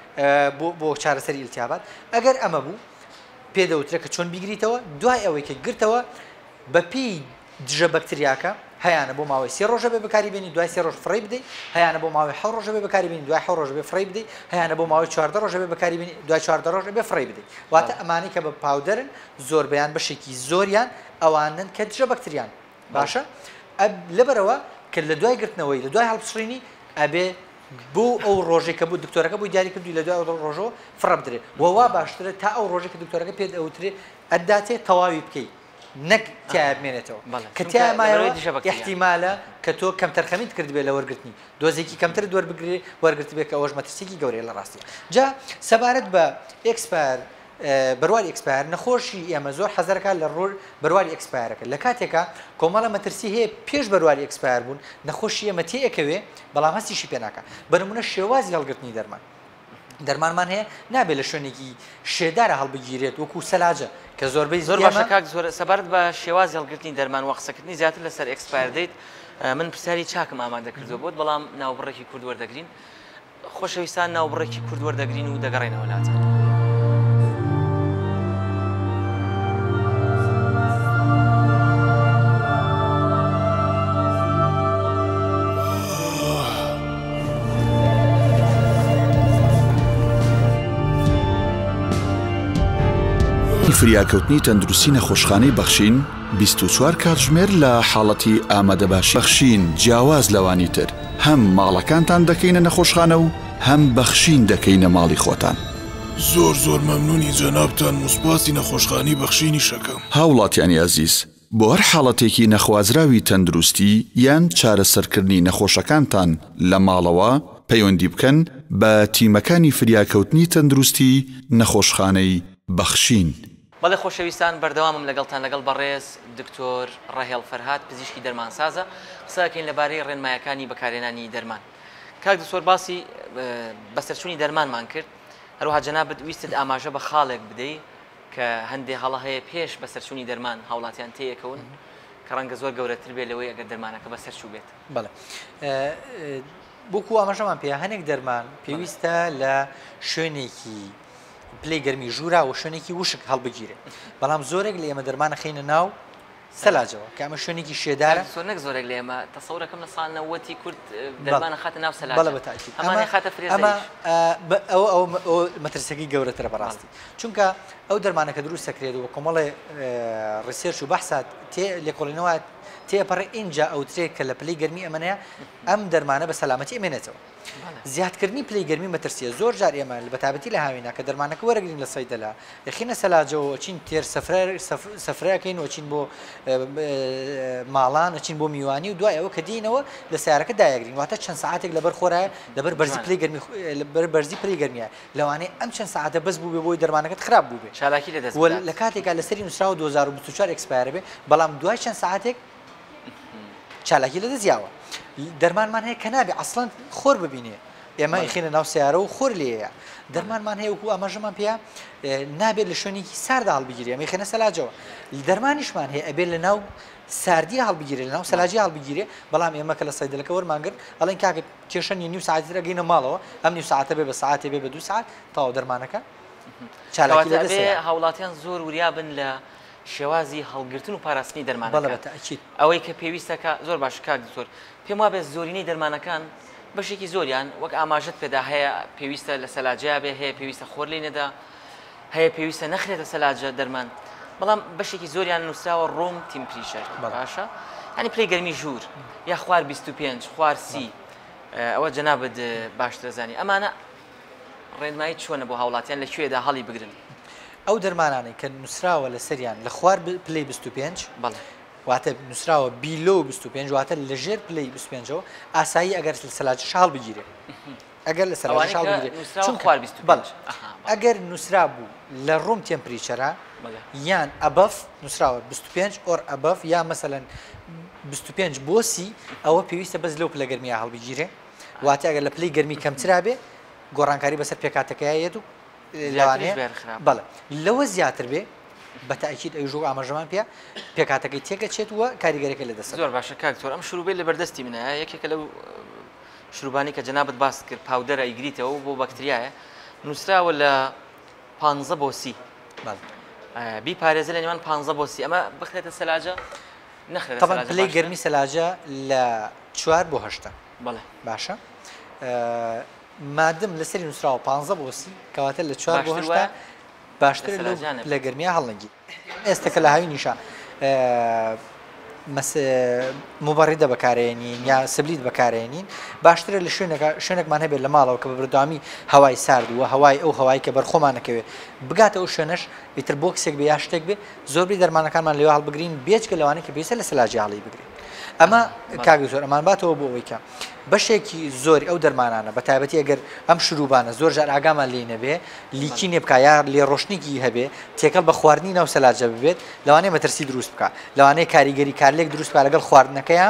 و بۆ چارەسەری ئیلتیابات ئەگەر ئەمە بوو پێدەوترە کە چۆن بیگریتەوە دوای ئەوەی کە گرتەوە بەپێی دژە بەکتریاکە هەیانە بۆ ماوەی 3 ڕۆژە بێ بەکاریبێنی دوای 3 ڕۆژ فڕی بدەیت هەیانە بۆ ماوەی 7 ڕۆژە بێ بەکاریبێنی دوای 7 ڕۆژە بێ فڕی بدەیت هەیانە بۆ ماوەی 14 ڕۆژە بێ بەکاریبێنی دوای 14 ڕۆژە بێ فڕی بدەیت واتە ئەمانەی کە بە پاودەرن زۆربیان بەشێکی زۆریان ئەوانن کە دژە بەکتریان باشە لەبەرەوە کە لە دوای گرتنەوەی لە دوای هەڵبسڕینی ئەبێ بۆ ئەو ڕۆژێک کە بوو دکتۆرەکە بووی دیاری کردووی لە دوای ڕۆژەوە فڕە بدرێت وەوا باشترە تا ئەو ڕۆژێک کە دکتۆرەکە پێت ئەوترێت ئەداتێت تەواوی بکەیت نەک تیا بمێنێتەوە کە تیامایەوە احتیمالە کە تۆ کەمتەر خەمیت کرد بێ لە وەرگرتنی دۆزێکی کەمتر دووەربگرێ وەرگرت بێت کە ئەوەش مەترسێکی گەورەیە لە ڕاستی جا سەبارەت بە ئێکسپایر بەرواری ئەکسپایر نەخۆشی ئێمە زۆر حەزەرەکە لە ڕۆژ بەرواری ئەکسپایرەکە لە کاتێکە کۆمەڵە مەترسی هەیە پێش بەرواری ئەکسپایر بوون نەخۆشی ئێمە تێئەکەوێ بەڵام هەستیشی پێناکە بەنمونە شێوازی هەڵگرتنی دەرمانمان هەیە نابێت لە شوێنێکی شێدارە هەڵبگیرێت وەکو سەلاجە کە زۆربەی زۆر باشە کاک زۆر سەبارەت بە شێوازی هەڵگرتنی دەرمان و قسەکردنی زیاتر لەسەر ئەکسپایر دەیت من پرسیاری چاکم ئامادە کردووە بۆت بەڵام ناوبڕێکی کورد وەردەگرین خۆشەویستان ناوبڕێکی کورد وەردەگرین و دەگەڕێنەوە وڵاتان فریاکەوتنی تەندروستی نەخۆشخانەی بەخشین 24 کاتژمێر لە حاڵەتی ئامادەباشی بەخشین جیاواز لەوانی تر هەم ماڵەکانتان دەکەینە نەخۆشخانە و هەم بەخشین دەکەینە ماڵی خۆتان زۆر مەمنونی جەنابتان موسپاسی نەخۆشخانەی بەخشینی شەکەم هاوڵاتیانی عەزیز بۆ هەر حاڵەتێکی نەخوازراوی تەندروستی یان چارەسەرکردنی نەخۆشەکانتان لە ماڵەوە پەیوەندی بکەن بە تیمەکانی فریاکەوتنی تەندروستی نەخۆشخانەی بەخشین بەڵێ خۆشەویستان بەردەوامم لەگەڵتان لەگەڵ بەڕێز دکتۆر ڕەهێڵ فەرهاد پزیشکی دەرمانسازە قسەکەین لەبارەی ڕێنمایەکانی بەکارهێنانی دەرمان کاک دکتۆر باسی بەسەرچوونی دەرمانمان کرد هەروەها جەنابەت ویستت ئاماژە بە خاڵێک بدەیت کە هەندێک هەڵە هەیە پێش بەسەرچوونی دەرمان هاوڵاتیان تێیەکەون کە ڕەنگە زۆر گەورەتر بێت لەوەی ئەگەر دەرمانەکە بەسەرچوو بێت بەڵێ بۆکو ئاماژەمان پێ هەنێک دەرمان پێویستە لە شوێنێکی پلەی گەرمی ژوورا و شوێنێکی وشک هەڵبگیرێت بەڵام زۆرێک لە ئێمە دەرمانە خینە ناو سەلاجەوە کە ئەمە شوێنێکی شێدارە نەک زۆرێک لە ئێمە تەسەورەکەم لە ساڵ 90 کورد دەرمانە خاتە ناو سەلاج بەڵێ بەتاکید ئەو مەترسەکەی گەورەترە بەڕاستی چونکە ئەو دەرمانەکە دروست دەکرێت و کۆمەڵێ ڕیسێرچ و بەحسات لێکۆڵینەوە تێپەڕێ ئینجا ئەو ترێک کە لە پلەی گەرمی ئەمەنەیە ئەم دەرمانە بە سەلامەتی ئەمێنێتەوە زیادکردنی پلەی گەرمی مەترسیە زۆر جار ئێمە لە بەتابەتی لە هاوینە کە دەرمانەکە وەرەگرین لە سەیدەلا یخینە سەلاجەوە چین تێر سەفرەکەین وچین بۆ ماڵان وچین بۆ میوانی و دوای ئەوە کە دینەوە لە سیارەکە دایەگرین واتە چەند ساعتێک لەبەر خۆرایە لەبەر بەرزی پلەی گەرمی لەبەر بەرزی پلەی گەرمیە لەوانەیە ئەم چەند ساعتە بەس بوو بێ بۆی دەرمانەکەت خراپ بوو بێ چالاکی لەدەست لە کاتێکا لەسەری نووسراوە 2024 ئەکسپایر بێ بەڵام دوای چەند ساعتێک چالاکی لەدەستیاوە دەرمانمان هەیە کە نابێ ئەسڵەن خۆر ببینێ ئێمە خینە ناو سیارە و خۆر لێیە دەرمانمان هەیە وکو ئەمەژەمان پێە نابێت لە شوێنێکی ساردا هەڵبگیری ئەمە خێنە سەلاجەوە دەرمانیشمان هەیە ئەبێت لە ناو ساردی هەڵبگیرێ لە ناو سەلاجی هەڵبگیرێ بەڵام ئێمە کە لە سەیدەلەکە وەرمانگرت ئەڵێن کاکە کێشەنی نیو ساعتتر ئەگەینە ماڵەوە ئەم نیو ساعتە بێ بە ساعتێ بێ بە 2 ساعت تاو دەرمانەکە چالاکی لەدەستێ هاوڵاتیان زۆر وریابن لە شێوازی هەڵگرتن و پاراستنی دەرمانەکە ئەوەی کە پێویستەکە زۆر باش کاک دکتۆر پێم وابێ زۆرینەی دەرمانەکان بەشێکی زۆریان وەک ئاماژت پێدا هەیە پێویستە لە سەلاجیا بێ هەیە پێویستە خۆر لێ نەدا هەیە پێویستە نەخرێتە سەلاجە دەرمان بەڵام بەشێکی زۆریان نووسراوە ڕۆم تیمپریشەر باشە ینی پلەی گەرمی ژوور یا خوار 25 خوار 30 ئەوە جەنابەت باشتر زانی ئەمانە ڕێنمایی چۆنە بۆ هاوڵاتیان لەکوێدا هەڵی بگرن ئەو دەرمانانەی کە نووسراوە لە سەریان لە خوار پلەی 25 واتە نووسراوە بیلۆ 25 واتە لەژێر پلەی 25ەوە ئاسایی ئەگەر لە سەلاجە شاڵ بگیرێ ئەگەر لە سەلاجە شاڵ بگیرێت ئەگەر نووسرا بوو لە ڕووم تێمپریچەرە یان ئەبەف نووسراوە 25 ئۆر ئەبەف یا مەسەلەن 25 بۆ سی ئەوە پێویستە بەس لەو پلە گەرمیە هەڵبگیرێ واتە ئەگەر لە پلەی گەرمی کەمترا بێ گۆڕانکاری بەسەر پێکاتەکەیەت و لەوانەیە بەڵێ لەوە زیاتر بێ بە تاکید ئەوژۆ ئاماژەمان پێ پێکاتەکەی تێکەچێت وە کاریگەرەکە لە دەست زۆر باشە کاکتۆر ئەم شروبەی لە بەردەستی منە یەکێکە لەو شروبانی کە جەنابەت باس کرد پاودەرە ئیگریتەوە بۆ بەکتریایە نووسراوە لە 15 بۆ 30 بیپارێزە لە نێوان 15 بۆ 30 ئەمە بخرێتە سەلاجە نەخرێت طبعا پلەی گەرمی سەلاجە لە 4 بۆ 8 بەڵێ باشە مادەم لەسەری نووسراوە 15 بۆ 30 کەواتە لە 4 بۆ 8 باشتر لە گەرمیە هەڵنگی ئێستا کە لە هاوی نیشە مبەڕیدە بەکارێنین یا سبلیت بەکارێنین باشترە لە شوێنێکمان هەبێت لە ماڵەوە کە بە بەردەوامی هەوای سارد وە هەوای ئەو هەوای کە بەرخۆمانەکەوێت بگاتە ئەو شوێنەش ئیتر بۆکسێک بە یا شتێک بێ زۆربەی دەرمانەکانمان لێوە هەڵبگرین بێجگە لەوانەیە کە پێویستە لە سەلاجی هەڵی بگرین ئەمە کاگە زۆر ئەمان باتەوە بۆ ئەوەی کە بەشێکی زۆری ئەو دەرمانانە بە تایبەتی ئەگەر ئەم شروبانە زۆر جار ئاگامان لێ نەبێ لیکی نێ بکە یا لێ ڕۆشنێکی هەبێ تێکەڵ بە خواردنی ناو سەلاجە ببێت لەوانەیە مەترسی دروست بکە لەوانەیە کاریگەری کارلێک دروست بکە لەگەڵ خواردنەکەیە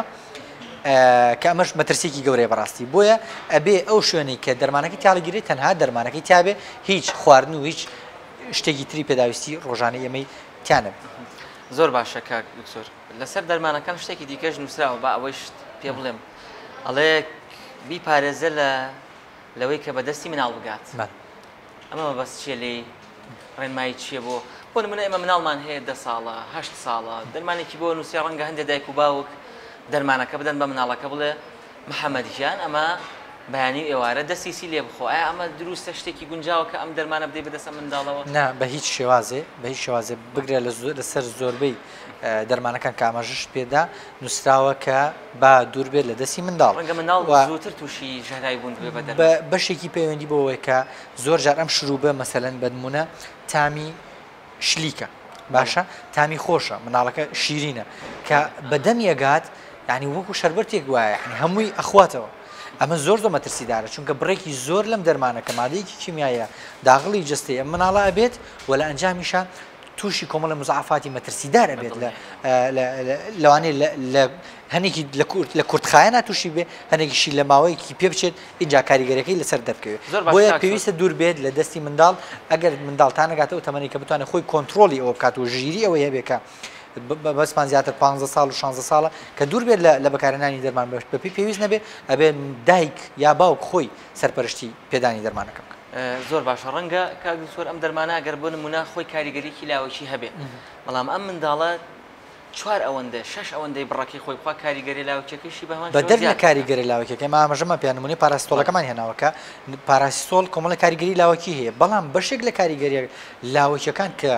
کە ئەمەش مەترسێکی گەورەی بەڕاستی بۆیە ئەبێ ئەو شوێنەی کە دەرمانەکەی تاڵگیرێت تەنها دەرمانەکەی تابێ هیچ خواردن و هیچ شتێکی تری پێداویستی ڕۆژانەی ئەمەی تیانە زۆر باشە کاک دکتۆر لەسەر دەرمانەکان شتێکی دیکەش نووسراوە بە ئەوەی پێ بڵێم ئەڵێ بیپارێزە لەوەی کە بەدەستی مناڵ بگات ئەمە بەس چیە لێ ڕێنمایی چییە بۆ نمونە ئێمە مناڵمان هەیە 10 ساڵە 8 ساڵە دەرمانێکی بۆ نووسیا ڕەنگە هەندێک دایک و باوک دەرمانەکە بدەن بە مناڵەکە بڵێ محەممەد ژیان ئەمە بەیانی ئێوارە دەستیسی لێ بخۆ ئایا ئەمە دروستە شتێکی گونجاوە کە ئەم دەرمانە بدەی بەدەستە منداڵەوە نا بە هیچ شێوازێ بگرێ لەسەر زۆربەی دەرمانەکان کامەژش پێدا نووسراوە کە با دوور بێت لە دەستی منداڵ ڕەنگە منداڵ زووتر تووشی ژەهرایی بوون بە بەشێکی پەیوەندی بۆەوەی کە زۆر جار ئەم شروبە مەسەلەن بەدمونە تامی شلیکە باشە تامی خۆشە مناڵەکە شیرینە کە بەدەمیەگات یعنی وەکو شەربەتێک وایە هەمووی ئەخواتەوە ئەمە زۆر مەترسیدارە چونکە بڕێکی زۆر لەم دەرمانەکە مادەیەکی کیمیایە داغڵی جستەیە ئەم مناڵە ئەبێت و لە ئەنجامیشە تووشی کۆمەڵە مزعافاتی مەترسیدار ئەبێت لەوانەیە هەنێکی لە کورتخایەنە تووشی بێ هەنێکیشی لە ماوەیەکی پێ بچێت اینجا کاریگەرەکەی لەسەر دەبکەوێت بۆیە پێویستە دوور بێت لە دەستی منداڵ ئەگەر منداڵتان نەگاتەوە تەمەنی کە بتوانێت خۆی کۆنتترۆلی ئەوە بکات و ژیری ئەوە هەبێکە بەسمان زیاتر 15 ساڵ و 16 ساڵە کە دوور بێت لە بەکارهێنانی دەرمان بەپی پێویست نەبێت ئەبێ دایک یا باوک خۆی سەرپەرشتی پێدانی دەرمانەکە بکە زۆر باشە ڕەنگە کاگسۆر ئەم دەرمانە ئەگەر بۆ نمونە خۆی کاریگەریکی لاوەکی هەبێ بەڵام ئەم منداڵە 4 ئەوەندە 6 ئەوەندەی بڕەکەی خۆی خوا کاریگەری لاوکێکیشی بەهمان بەدەر لە کاریگەری لاوەکێکە ئاماژەمە پیانمونی پاراستۆڵەکەمان هێناوەکە پاراستۆل کۆمەڵە کاریگەری لاوەکی هەیە بەڵام بەشێک لە کاریگەری لاوەکیەکان کە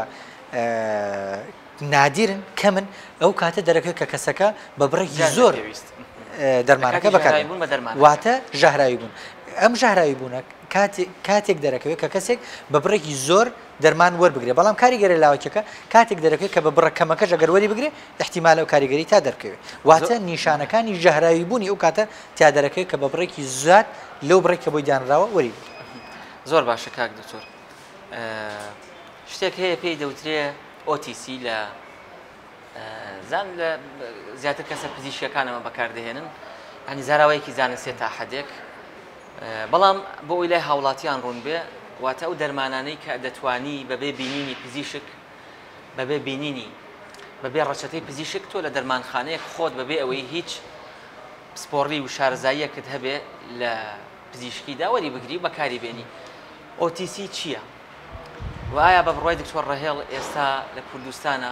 نادیرن کەمن ئەو کاتە دەرەکەی کە کەسەکە بە بڕێکی زۆر دەرمانەکە بەکار واتە ژەهراوی بوون ئەم ژەهراوی بوونە کاتێک دەرەکەوێت کە کەسێک بە بڕێکی زۆر دەرمان وەربگرێ بەڵام کاریگەری لاوەکەکە کاتێک دەرەکەوێت کە بە بڕە کەمەکەش ئەگەر وەری بگرێ احتیمال ئەو کاریگەری تا دەرکەوێت واتە نیشانەکانی ژەهراوی بوونی ئەو کاتە تا دەرەکەوێت کە بە بڕێکی زیاد لەو بڕێکە بۆی دانراوە وەری زۆر باشە کاک دکتۆر شتێک هەیە پێی دەوترێ OTC لە زان لە زیاتر کەسە پزیشکەکانەوە بەکاردەهێنن هەنی زاراوەیەکی زانسێ تا حەدێک بەڵام بۆ ئەوی لای هاوڵاتیان ڕوون بێ واتە ئەو دەرمانانەی کە دەتوانی بەبێ بینینی پزیشک بەبێ بینینی بەبێ ڕەچەتەی پزیشک تۆ لە دەرمانخانەیەک خۆت بەبێ ئەوەی هیچ سپۆڕی و شارەزاییەکت هەبێ لە پزیشکیدا وەری بگری بەکاری بێنی OTC چییە؟ و ئایا بە بڕوای دکتۆر ڕەهێڵ ئێستا لە کوردستانە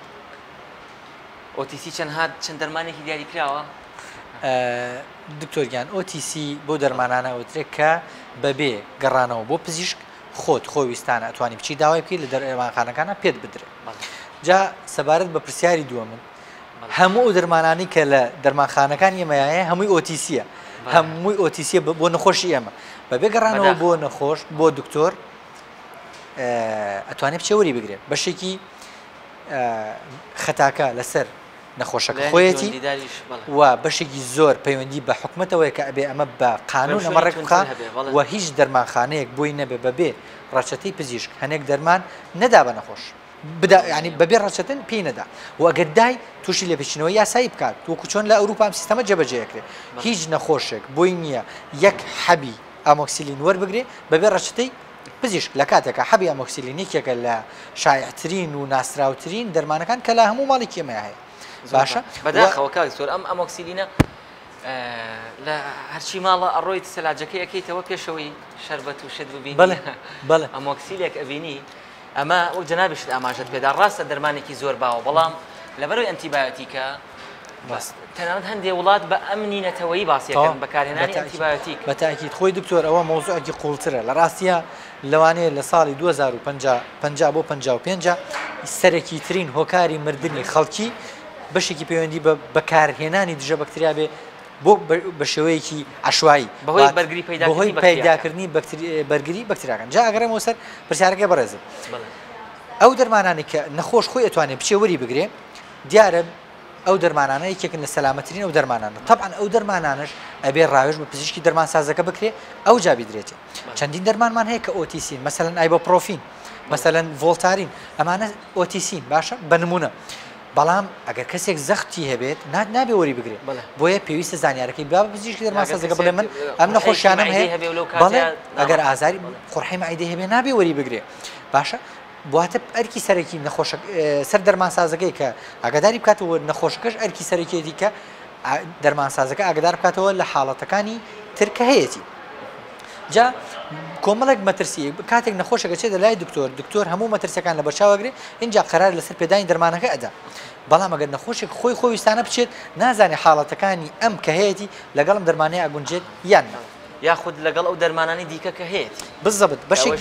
OTC چەند دەرمانێکی دیاری کراوە؟ دکتۆرگیان OTC بۆ دەرمانانەوەترێت کە بەبێ گەڕانەوە بۆ پزیشک خۆت خۆویستانە ئەتوانی بچی داوای بکەیت لە دەرمانخانەکانە پێت بدرێت جا سەبارەت بە پرسیاری دووەمن هەموو ئەو دەرمانانی کە لە دەرمانخانەکان ئێمەیە هەمووی OTCە هەمووی OTC بۆ نەخۆشی ئێمە بە بێگەڕانەوە بۆ نەخۆش بۆ دکتۆر ئەتوانێت پچەوەری بگرێت بەشێکی خەتاکە لەسەر نەخۆشەکە خۆیەتی و بەشێکی زۆر پەیوەندی بە حکومەتەوەی کە ئەبێ ئەمە بە قانون ئەمە ڕێک بخات و هیچ دەرمانخانەیەک بۆی نەبێ بەبێ ڕەچەتەی پزیشک هەنێک دەرمان نەدا بە نەخۆش ینی بەبێ ڕەچەتن پێی نەدا و ئەگەر دای تووشی لێپێچینەوە یاسایی بکات وەکو چۆن لە ئەوروپا ئەم سیستەمە جێبەجێکرێت هیچ نەخۆشێک بۆی نییە یەک حەبی ئامۆکسیلین وەربگرێ بەبێ ڕەچەتەی پزیشک لە کاتێکە حەبی ئامۆکسیلینێکێکە لە شایعترین و ناسراوترین دەرمانەکان کە لە هەموو ماڵی کێمەیە هەیە باشە بەداخەوە کاکتۆر ئەم ئەمۆکسیلینە لە هەرچی ماڵە ئەڕۆیت سەلاجەکەی ئەەکەیتەوە پێشەوەی شەربەت و شت ببینی بەڵێ ئەمۆکسیلێک ئەبینی ئەمە ئەو جەنابیشت ئاماژەت پێدا ڕاستە دەرمانێکی زۆر باوە بەڵام لەبەرەوەی ئەنتیبایۆتیکە تەنانەت هەندێک وڵات بە ئەمنی نەتەوەیی باسیەکەن بەکارهێنانی ئەنتیبایۆتیک بەتاکید خۆی دکتۆر ئەوە مۆزوعێکی قوڵترە لە ڕاستیە لەوانەیە لە ساڵی 2050 بۆ 55 سەرەکی ترین هۆکاری مردنی خەڵکی بەشێکی پەیوەندی بە بەکارهێنانی دژە بەکتریا بێ بۆ بە شێوەیەکی عشوایی بەهۆی پەیداکردنی بەرگری بەکتریاکان جا ئەگەڕێمەوە سەر پرسیارەکەی بەڕێزم ئەو دەرمانانی کە نەخۆش خۆی ئەتوانێت پچێوەری بگرێ دیارە ئەو دەرمانانە یەکێکن لە سەلامەترین ئەو دەرمانانە طبعاً ئەو دەرمانانش ئەبێ ڕاوێژ بە پزیشکی دەرمانسازەکە بکرێ ئەو جابی درێتێ چەندین دەرمانمان هەیە کە ئۆتیسین مەسەلەن ئایبۆپرۆفین مەسەلەن ڤۆڵتارین ئەمانە ئۆتیسین باشە بە نمونە بەڵام ئەگەر کەسێک زەختی هەبێت نابێ وەری بگرێت بۆیە پێویستە زانیارەکەی با پزیشکی دەرمانسازەکە بڵێ من ئەم نەخۆشیانم هەیە بەڵێ ئەگەر ئازاری قورحی مەعیدەی هەبێ نابێ وەری بگرێ باشە بواتە ئەرکی سەرەکی نەخۆش سەر دەرمانسازەکەی کە ئاگاداری بکاتەوە نەخۆشەکەش ئەرکی سەرەکیەتی کە دەرمانسازەکە ئاگادار بکاتەوە لە حاڵەتەکانی ترکە هەیەی جا کۆمەڵێک مەترسی کاتێک نەخۆشەکە چێتە لای دکتۆر هەموو مەترسیەکان لە بەرچاوەگرێ اینجا قەرار لەسەر پێدانی دەرمانەکە ئەدا بەڵام ئەگەر نەخۆشێک خۆی خۆویستانە بچێت نازانێ حاڵەتەکانی ئەم کە هەیەی لەگەڵم دەرمانەیە ئەگونجێت یان یاخود لەگەڵ ئەو دەرمانانی دیکە کە هەیە بزەبت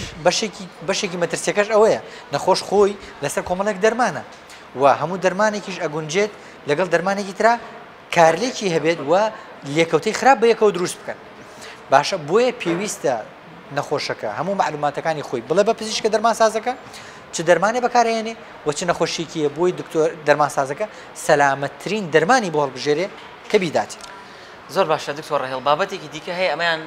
بەشێکی مەترسیەکەش ئەوەیە نەخۆش خۆی لەسەر کۆمەڵێک دەرمانە و هەموو دەرمانێکیش ئەگونجێت لەگەڵ دەرمانێکی ترا کارلێکی هەبێت و لێکەوتەی خراپ بە یەکەوە دروست بکەن باشە بۆیە پێویستە نەخۆشەکە هەموو معلوماتەکانی خۆی بڵێ بە پزیشکە دەرمانسازەکە چ دەرمانێ بەکارهێنێ و چ نەخۆشیەکیە بۆی دکتۆر دەرمانسازەکە سەلامەتترین دەرمانی بۆ هەڵبژێرێ کە بیدات زۆر باشە دکتۆر ڕەهێڵ بابەتێکی دیکە هەیە ئەمەیان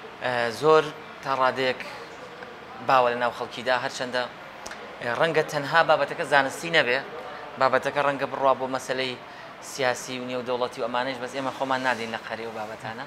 زۆر تا ڕادێک باوە لە ناو خەڵکیدا هەرچەندە ڕەنگە تەنها بابەتەکە زانستی نەبێ بابەتەکە ڕەنگە بڕوا بۆ مەسلەی سیاسی و نێودەوڵەتی و ئەمانەش بەس ئێمە خۆمان نادین لە قەرێ و بابەتانە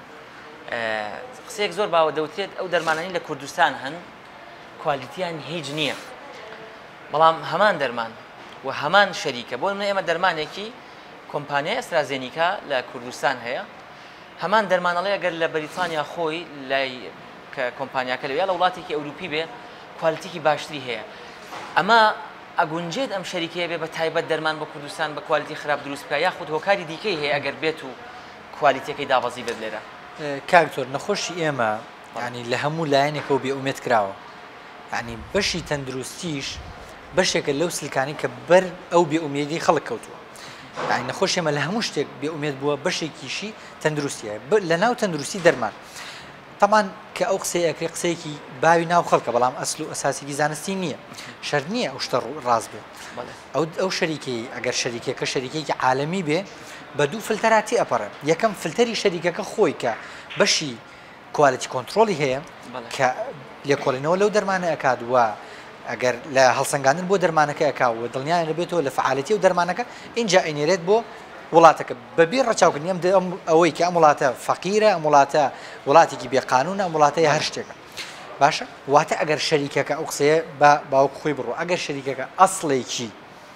قسەیەک زۆر باوە دەوترێت ئەو دەرمانانی لە کوردستان هەن کوالیتیان هیچ نییە بەڵام هەمان دەرمان و هەمان شەریکە بۆ منە ئێمە دەرمانێکی کۆمپانیای ئەسترازێنیکا لە کوردستان هەیە هەمان دەرمانەڵێ ئەگەر لە بەریتانیا خۆی لای کە کۆمپانیاکە لەوێ لە وڵاتێکی ئەوروپی بێ کوالیتیکی باشتری هەیە ئەمە ئەگونجێت ئەم شەریکەیە بێ بە تایبەت دەرمان بە کوردستان بە کوالیتی خراپ دروست بکە یاخود هۆکاری دیکەی هەیە ئەگەر بێت و کوالیتیەکەی دابەزی بێت لێرە کاکتۆر نەخۆشی ئێمە ینی لە هەموو لایەنێکەوە بێئومێد کراوە ینی بەشی تەندروستیش بەشێکە لەو سلکانی کە بەر ئەو بێئومێدی خەڵک کەوتووە ینی نەخۆش ئێمە لە هەموو شتێک بێئومێد بووە بەشێکیشی تەندروستیە لە ناو تەندروستی دەرمان تەمان کە ئەو قسەیەکری قسەیەکی باوی ناو خەڵکە بەڵام ئەسل و ئەساسێکی زانستی نییە شەر نییە ئەو شتە ڕاست بێت ئەو شەریکەی ئەگەر شەریکەکە شەریکێکی عالەمی بێ بە دوو فلتەراتی ئەپەڕێ یەکەم فلتەری شەریکەکە خۆی کە بەشی کوالیتی کۆنتترۆلی هەیە کە لێکۆڵینەوە لەو دەرمانە ئەکات وە ئەگەر لە هەڵسەنگاندن بۆ دەرمانەکە ئەکاوە دڵنیایان لەبێتەوە لە فعالیتی و دەرمانەکە اینجا ئەینێرێت بۆ وڵاتەکە بەبێ ڕەچاوکردنی ئەوەی کە ئەم وڵاتە فەقیرە ئەم وڵاتە وڵاتێکی بێقانونە ئەم وڵاتەیە هەر شتێکە باشە واتە ئەگەر شەریکەکە ئەو قسەیە بە باوک خۆی بڕۆ ئەگەر شەریکەکە ئەسڵێکی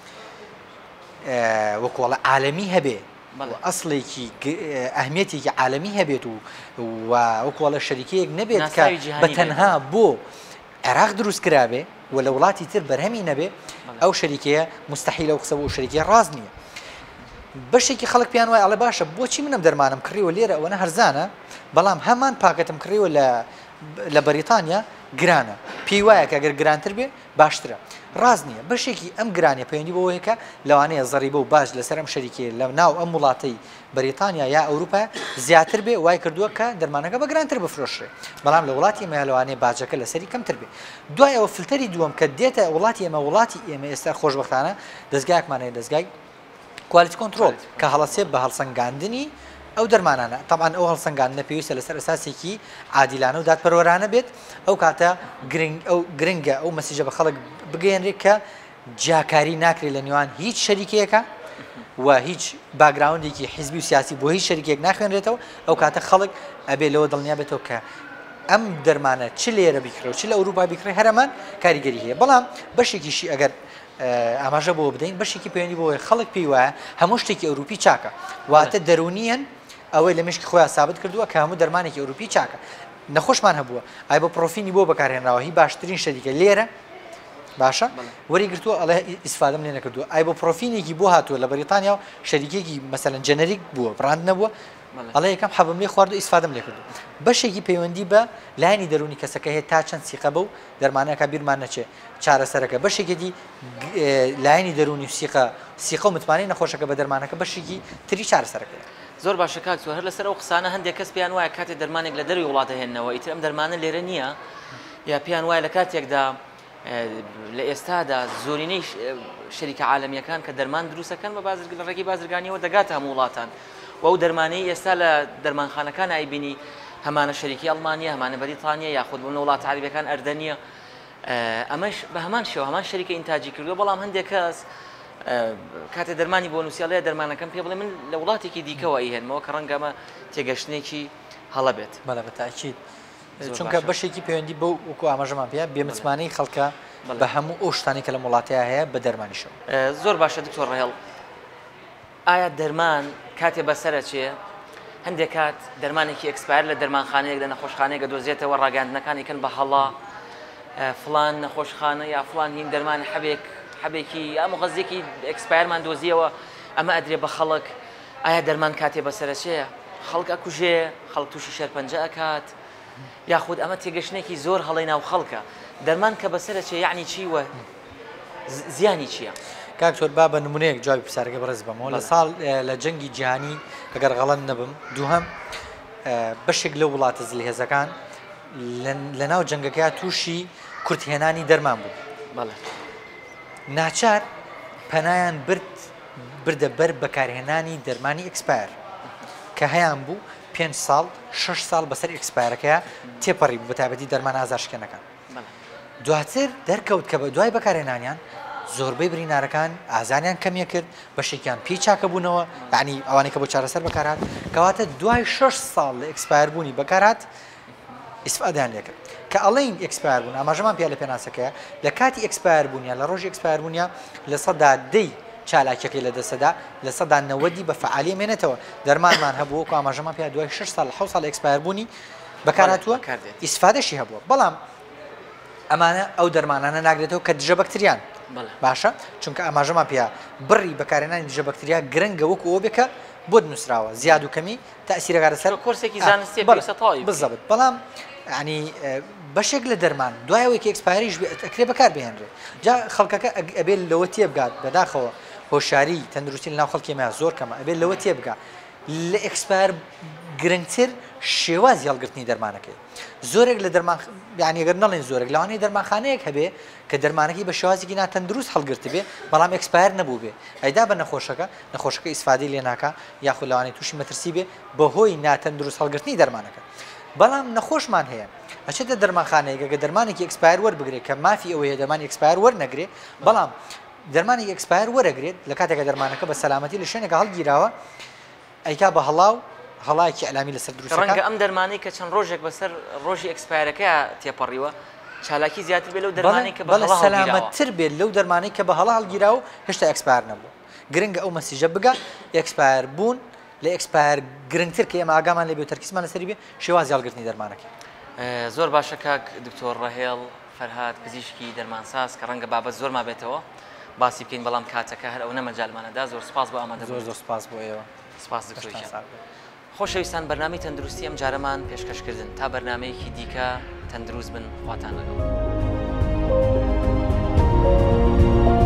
وەکوڵە عالەمی هەبێ ئەسڵێکی ئەهمیەتێکی عالەمی هەبێت و وەکوڵە شەریکەیەک نەبێت کە بە تەنها بۆ عێراق دروست کرابێ و لە وڵاتی تر بەرهەمی نەبێ ئەو شەریکەیە مستحیل ئەو قسە و شەریکە ڕاست نییە بەشێکی خەڵک پیان وایە ئەڵێ باشە بۆچی منم دەرمانم کڕیوە لێرە ئەوەنە هەرزانە بەڵام هەمان پاکەتم کڕیوە لە بەریتانیا گرانە پێی وایە کە ئەگەر گرانتر بێ باشترە ڕاست نییە بەشێکی ئەم گرانیە پەیوەندی بەوەیە کە لەوانەیە زەڕیبە و باش لەسەر ئەم شەریکێ لە ناو ئەم وڵاتەی بەریتانیا یا ئەوروپا زیاتر بێ وای کردووە کە دەرمانەکە بە گرانتر بفرۆشرێ بەڵام لە وڵاتی ئێمە لەوانەیە باجەکە لەسەری کەمتر بێ دوای ئەوە فلتەری دووەم کە دێتە وڵاتی ئێمە ئێستا خۆشبەختانە دەستگایەکمانەیە دەستگای کوالیتی کۆنترۆل کە هەڵەسێت بە هەڵسەنگاندنی ئەو دەرمانانە طبعاً ئەو هەڵسەنگاندنە پێویستە لەسەر ئەساسێکی عادیلانە و دادپەروەرانە بێت ئەو کاتە گرنگە ئەو مەسیجە بە خەڵک بگەێنرێت کە جیاکاری ناکرێت لە نێوان هیچ شەریکەیەکە و هیچ باگراوندێکی حیزبی و سیاسی بۆ هیچ شەریکێک ناخوێنرێتەوە ئەو کاتە خەڵک ئەبێ لەوە دڵنیا بێتەوە کە ئەم دەرمانە چ لێرە بیکرێ و چ لە ئەوروپا بیکڕێ هەرەمان کاریگەری هەیە بەڵام بەشێکیشی ئەگەر ئاماژە بۆ بدەین بەشێکی پەیوەندی بۆی خەڵک پێی وایە هەموو شتێکی ئەوروپی چاکە واتە دەرونیەن ئەوەی لە مشکی خۆیان سابت کردووە کە هەموو دەرمانێکی ئەوروپی چاکە نەخۆشمان هەبووە ئای بە پرۆفینی بۆ بەکارهێنراوە هی باشترین شەریکە لێرە باشە وەری گرتووە ئەڵێ ئیسفادەم لێ نەکردووە ئای بۆ پرۆفینێکی بۆ هاتووە لە بەریتانیا و شەریکێکی مەسەلەن جەنەریک بووە بڕاند نەبووە ئەڵێ یەکەم حەبم لێ خوارد و ئیسفادەم لێ کردو بەشێکی پەیوەندی بە لایانی دەرونی کەسەکە هەیە تا چەند سیقە بە و دەرمانەکە بیرمان نەچێ چارەسەرەکە بەشێکی لایانی دەرونی و سیقە و متمانەی نەخۆشەکە بە دەرمانەکە بەشێکی تری چارەسەرەکە زۆر باشە کاکتۆ هەر لەسەر ئەو قسانە هەندێک کەس پێیان وایە کاتێک دەرمانێک لە دەروی وڵاتە هێننەوە ئیتر ئەم دەرمانە لێرە نییە یا پێیان وایە لە کاتێکدا لە ئێستادا زۆرینەی شەریکە عالەمیەکان کە دەرمان دروستەکەن بە لە ڕێگەی بازرگانیەوە دەگاتە هەموو وڵاتان و ئەو دەرمانەی ئێستا لە دەرمانخانەکان ئایبینی هەمانە شەریکی ئەڵمانیا هەمانە بەریتانیا یاخود بوون وڵات عەرەبیەکان ئەردەنیە ئەمەش بە هەمان شێوە هەمان شەریکە ئینتاجی کردووە بەڵام هەندێک کەس کاتێ دەرمانی بۆ نووسیاڵەیە دەرمانەکەم پێ بڵێ من لە وڵاتێکی دیکەوە ئیهێنمەوە کە ڕەنگە ئەمە تێگەشتێکی هەڵە بێت بەڵێ بەتاکید چونکە بەشێکی پەیوەندی بە وەکو ئاماژەمان پێ بێمتمانەی خەڵکە بە هەموو ئەو شتانی کە لە وڵاتەیە هەیە بە دەرمانیشەوە زۆر باشە دکتۆر ڕێهێڵ ئایا دەرمان کاتێ بەسەرە چێ هەندێک کات دەرمانێکی ئەکسپایر لە دەرمانخانەیەک لە نەخۆشخانەیەک دۆزێتەوە ڕاگەاندنەکانی کەن بە هەڵا فلان نەخۆشخانە یا فلان هین دەرمان حەبێکی یا مغەزێکی ئەکسپایرمان دۆزیەوە ئەمە ئەدرێ بە خەڵک ئایا دەرمان کاتێ بەسەرە چێ خەڵک ئەکوژێ خەڵک تووشی شەرپەنجە ئەکات یاخود ئەمە تێگەشتێکی زۆر هەڵی ناو خەڵکە دەرمان کە بەسەرە چێ یعنی چی وە زیانی چییە؟ کاکتۆر با بە نمونەیەک جوابی پرسیارەکە بەڕێز بەمەوە لە ساڵ لە جەنگی جیهانی ئەگەر غەڵەت نەبم دووهەم بەشێک لە وڵاتە زلهێزەکان لە ناو جەنگەکەیان تووشی کورتهێنانی دەرمان بوو ناچار پەنایان بردە بەر بەکارهێنانی دەرمانی ئەکسپایر کە هەیان بوو 5 ساڵ 6 ساڵ بەسەر ئەکسپایرەکەیە تێپەڕی بوو بە تایبەتی دەرمان ئازارشکێنەکان دواتر دەرکەوت کە بە دوای بەکارهێنانیان زۆربەی برینارەکان ئازانیان کەمیە کرد بەشێکیان پێی چاکە بوونەوە یعنی ئەوانەی کە بۆ چارەسەر بەکارات کەواتە دوای 6 ساڵ لە ئەکسپایر بوونی بەکارات ئیسفادەیان لێ کرد کە ئەڵین ئەکسپایر بوون ئاماژەمان پێ لە پێناسەکەیە لە کاتی ئەکسپایر بوونیە لە ڕۆژی ئەکسپایر بوونیە لە سەدا دەی چالاکیەکەی لە دەسەدا لە سەدا 90 بە فعالی مێنێتەوە دەرمانمان هەبوو کە ئاماژەمان پێ دوای 6 ساڵ 7 ساڵ ئەکسپایر بوونی بەکارهاتووە ئیسفادەشی هەبووە بەڵام ئەمانە ئەو دەرمانانە ناگرێتەوە کە دژە بەکتریان باشە چونکە ئاماژەمان پێ بڕی بەکارهێنانی دژە بەکتریا گرنگە وەکو ئەوە بێکە بۆ دنووسراوە زیاد و کەمی تەئسیرەکە لەسەر کورسێکی زانستی پێسەتاوی بالضبط بەڵام ینی بەشێک لە دەرمان دوایەوەیکە ئەکسپایریش ئەکرێ بەکار بهێنرێ جا خەڵکەکە ئەبێت لەوە تێبگات بەداخەوە هۆشاری تەندروستی لەناو خەڵکیمە زۆر کەمە ئەبێت لەوە تێبگا لە ئەکسپایر گرنگتر شێوازی هەڵگرتنی دەرمانەکەی زۆرێک لە دەرمان یعنی ئەگەر نەڵێن زۆرێک لەوانەیە دەرمانخانەیەک هەبێ کە دەرمانەکەی بە شێوازێکی ناتەندروست هەڵگرت بێ بەڵام ئەکسپایر نەبوو بێ ئەیدا بە نەخۆشەکە ئیسفادەی لێ ناکە یاخود لەوانەیە تووشی مەترسی بێ بەهۆی ناتەندروست هەڵگرتنی دەرمانەکە بەڵام نەخۆشمان هەیە ئەچێتە دەرمانخانەیەک کە دەرمانێکی ئەکسپایر وەربگرێت کە مافی ئەوەیە دەرمانی ئەکسپایر وەرنەگرێ بەڵام دەرمانی ئەکسپایر وەرەگرێت لە کاتێکە دەرمانەکە بە سەلامەتی لە شوێنێکە هەڵگیراوە ئەیکا بە هەڵاو هەڵایەکی ئەلامی لەسەر دروست ڕەنگە ئەم دەرمانەی کە چەند ڕۆژێک بەسەر ڕۆژی ئەکسپایرەکە تێپەڕیوە چالاکی زیاتر بێت لەو دەرمانی کە بە سەلامەتتر بێت لەو دەرمانەی کە بە هەڵا هەڵگیرا و هێشتا ئەکسپایر نەبوو گرنگە ئەو مەسیجە بگە ئەکسپایر بوون لە ئەکسپایر گرنگتر کە ئێمە ئاگامان لێ بێ و تەرکیزمان لەسەری بێ شێوازی هەڵگرتنی دەرمانەکە زۆر باشە کاک دکتۆر ڕەهێڵ فەرهاد پزیشکی دەرمانساز کە ڕەنگە بابەت زۆرمان بێتەوە باسی بکەین بەڵام کاتەکە هەر ئەو نەمەجالمانەدا زۆر سپاس بۆ ئامادە زۆر سپاس بۆ ئێوە سپاس دکتۆر خۆشەویستان بەرنامەی تەندروستی ئەم جارەمان پێشکەشکردن تا بەرنامەیەکی دیکە تەندروست بن خواتان لەگەڵ.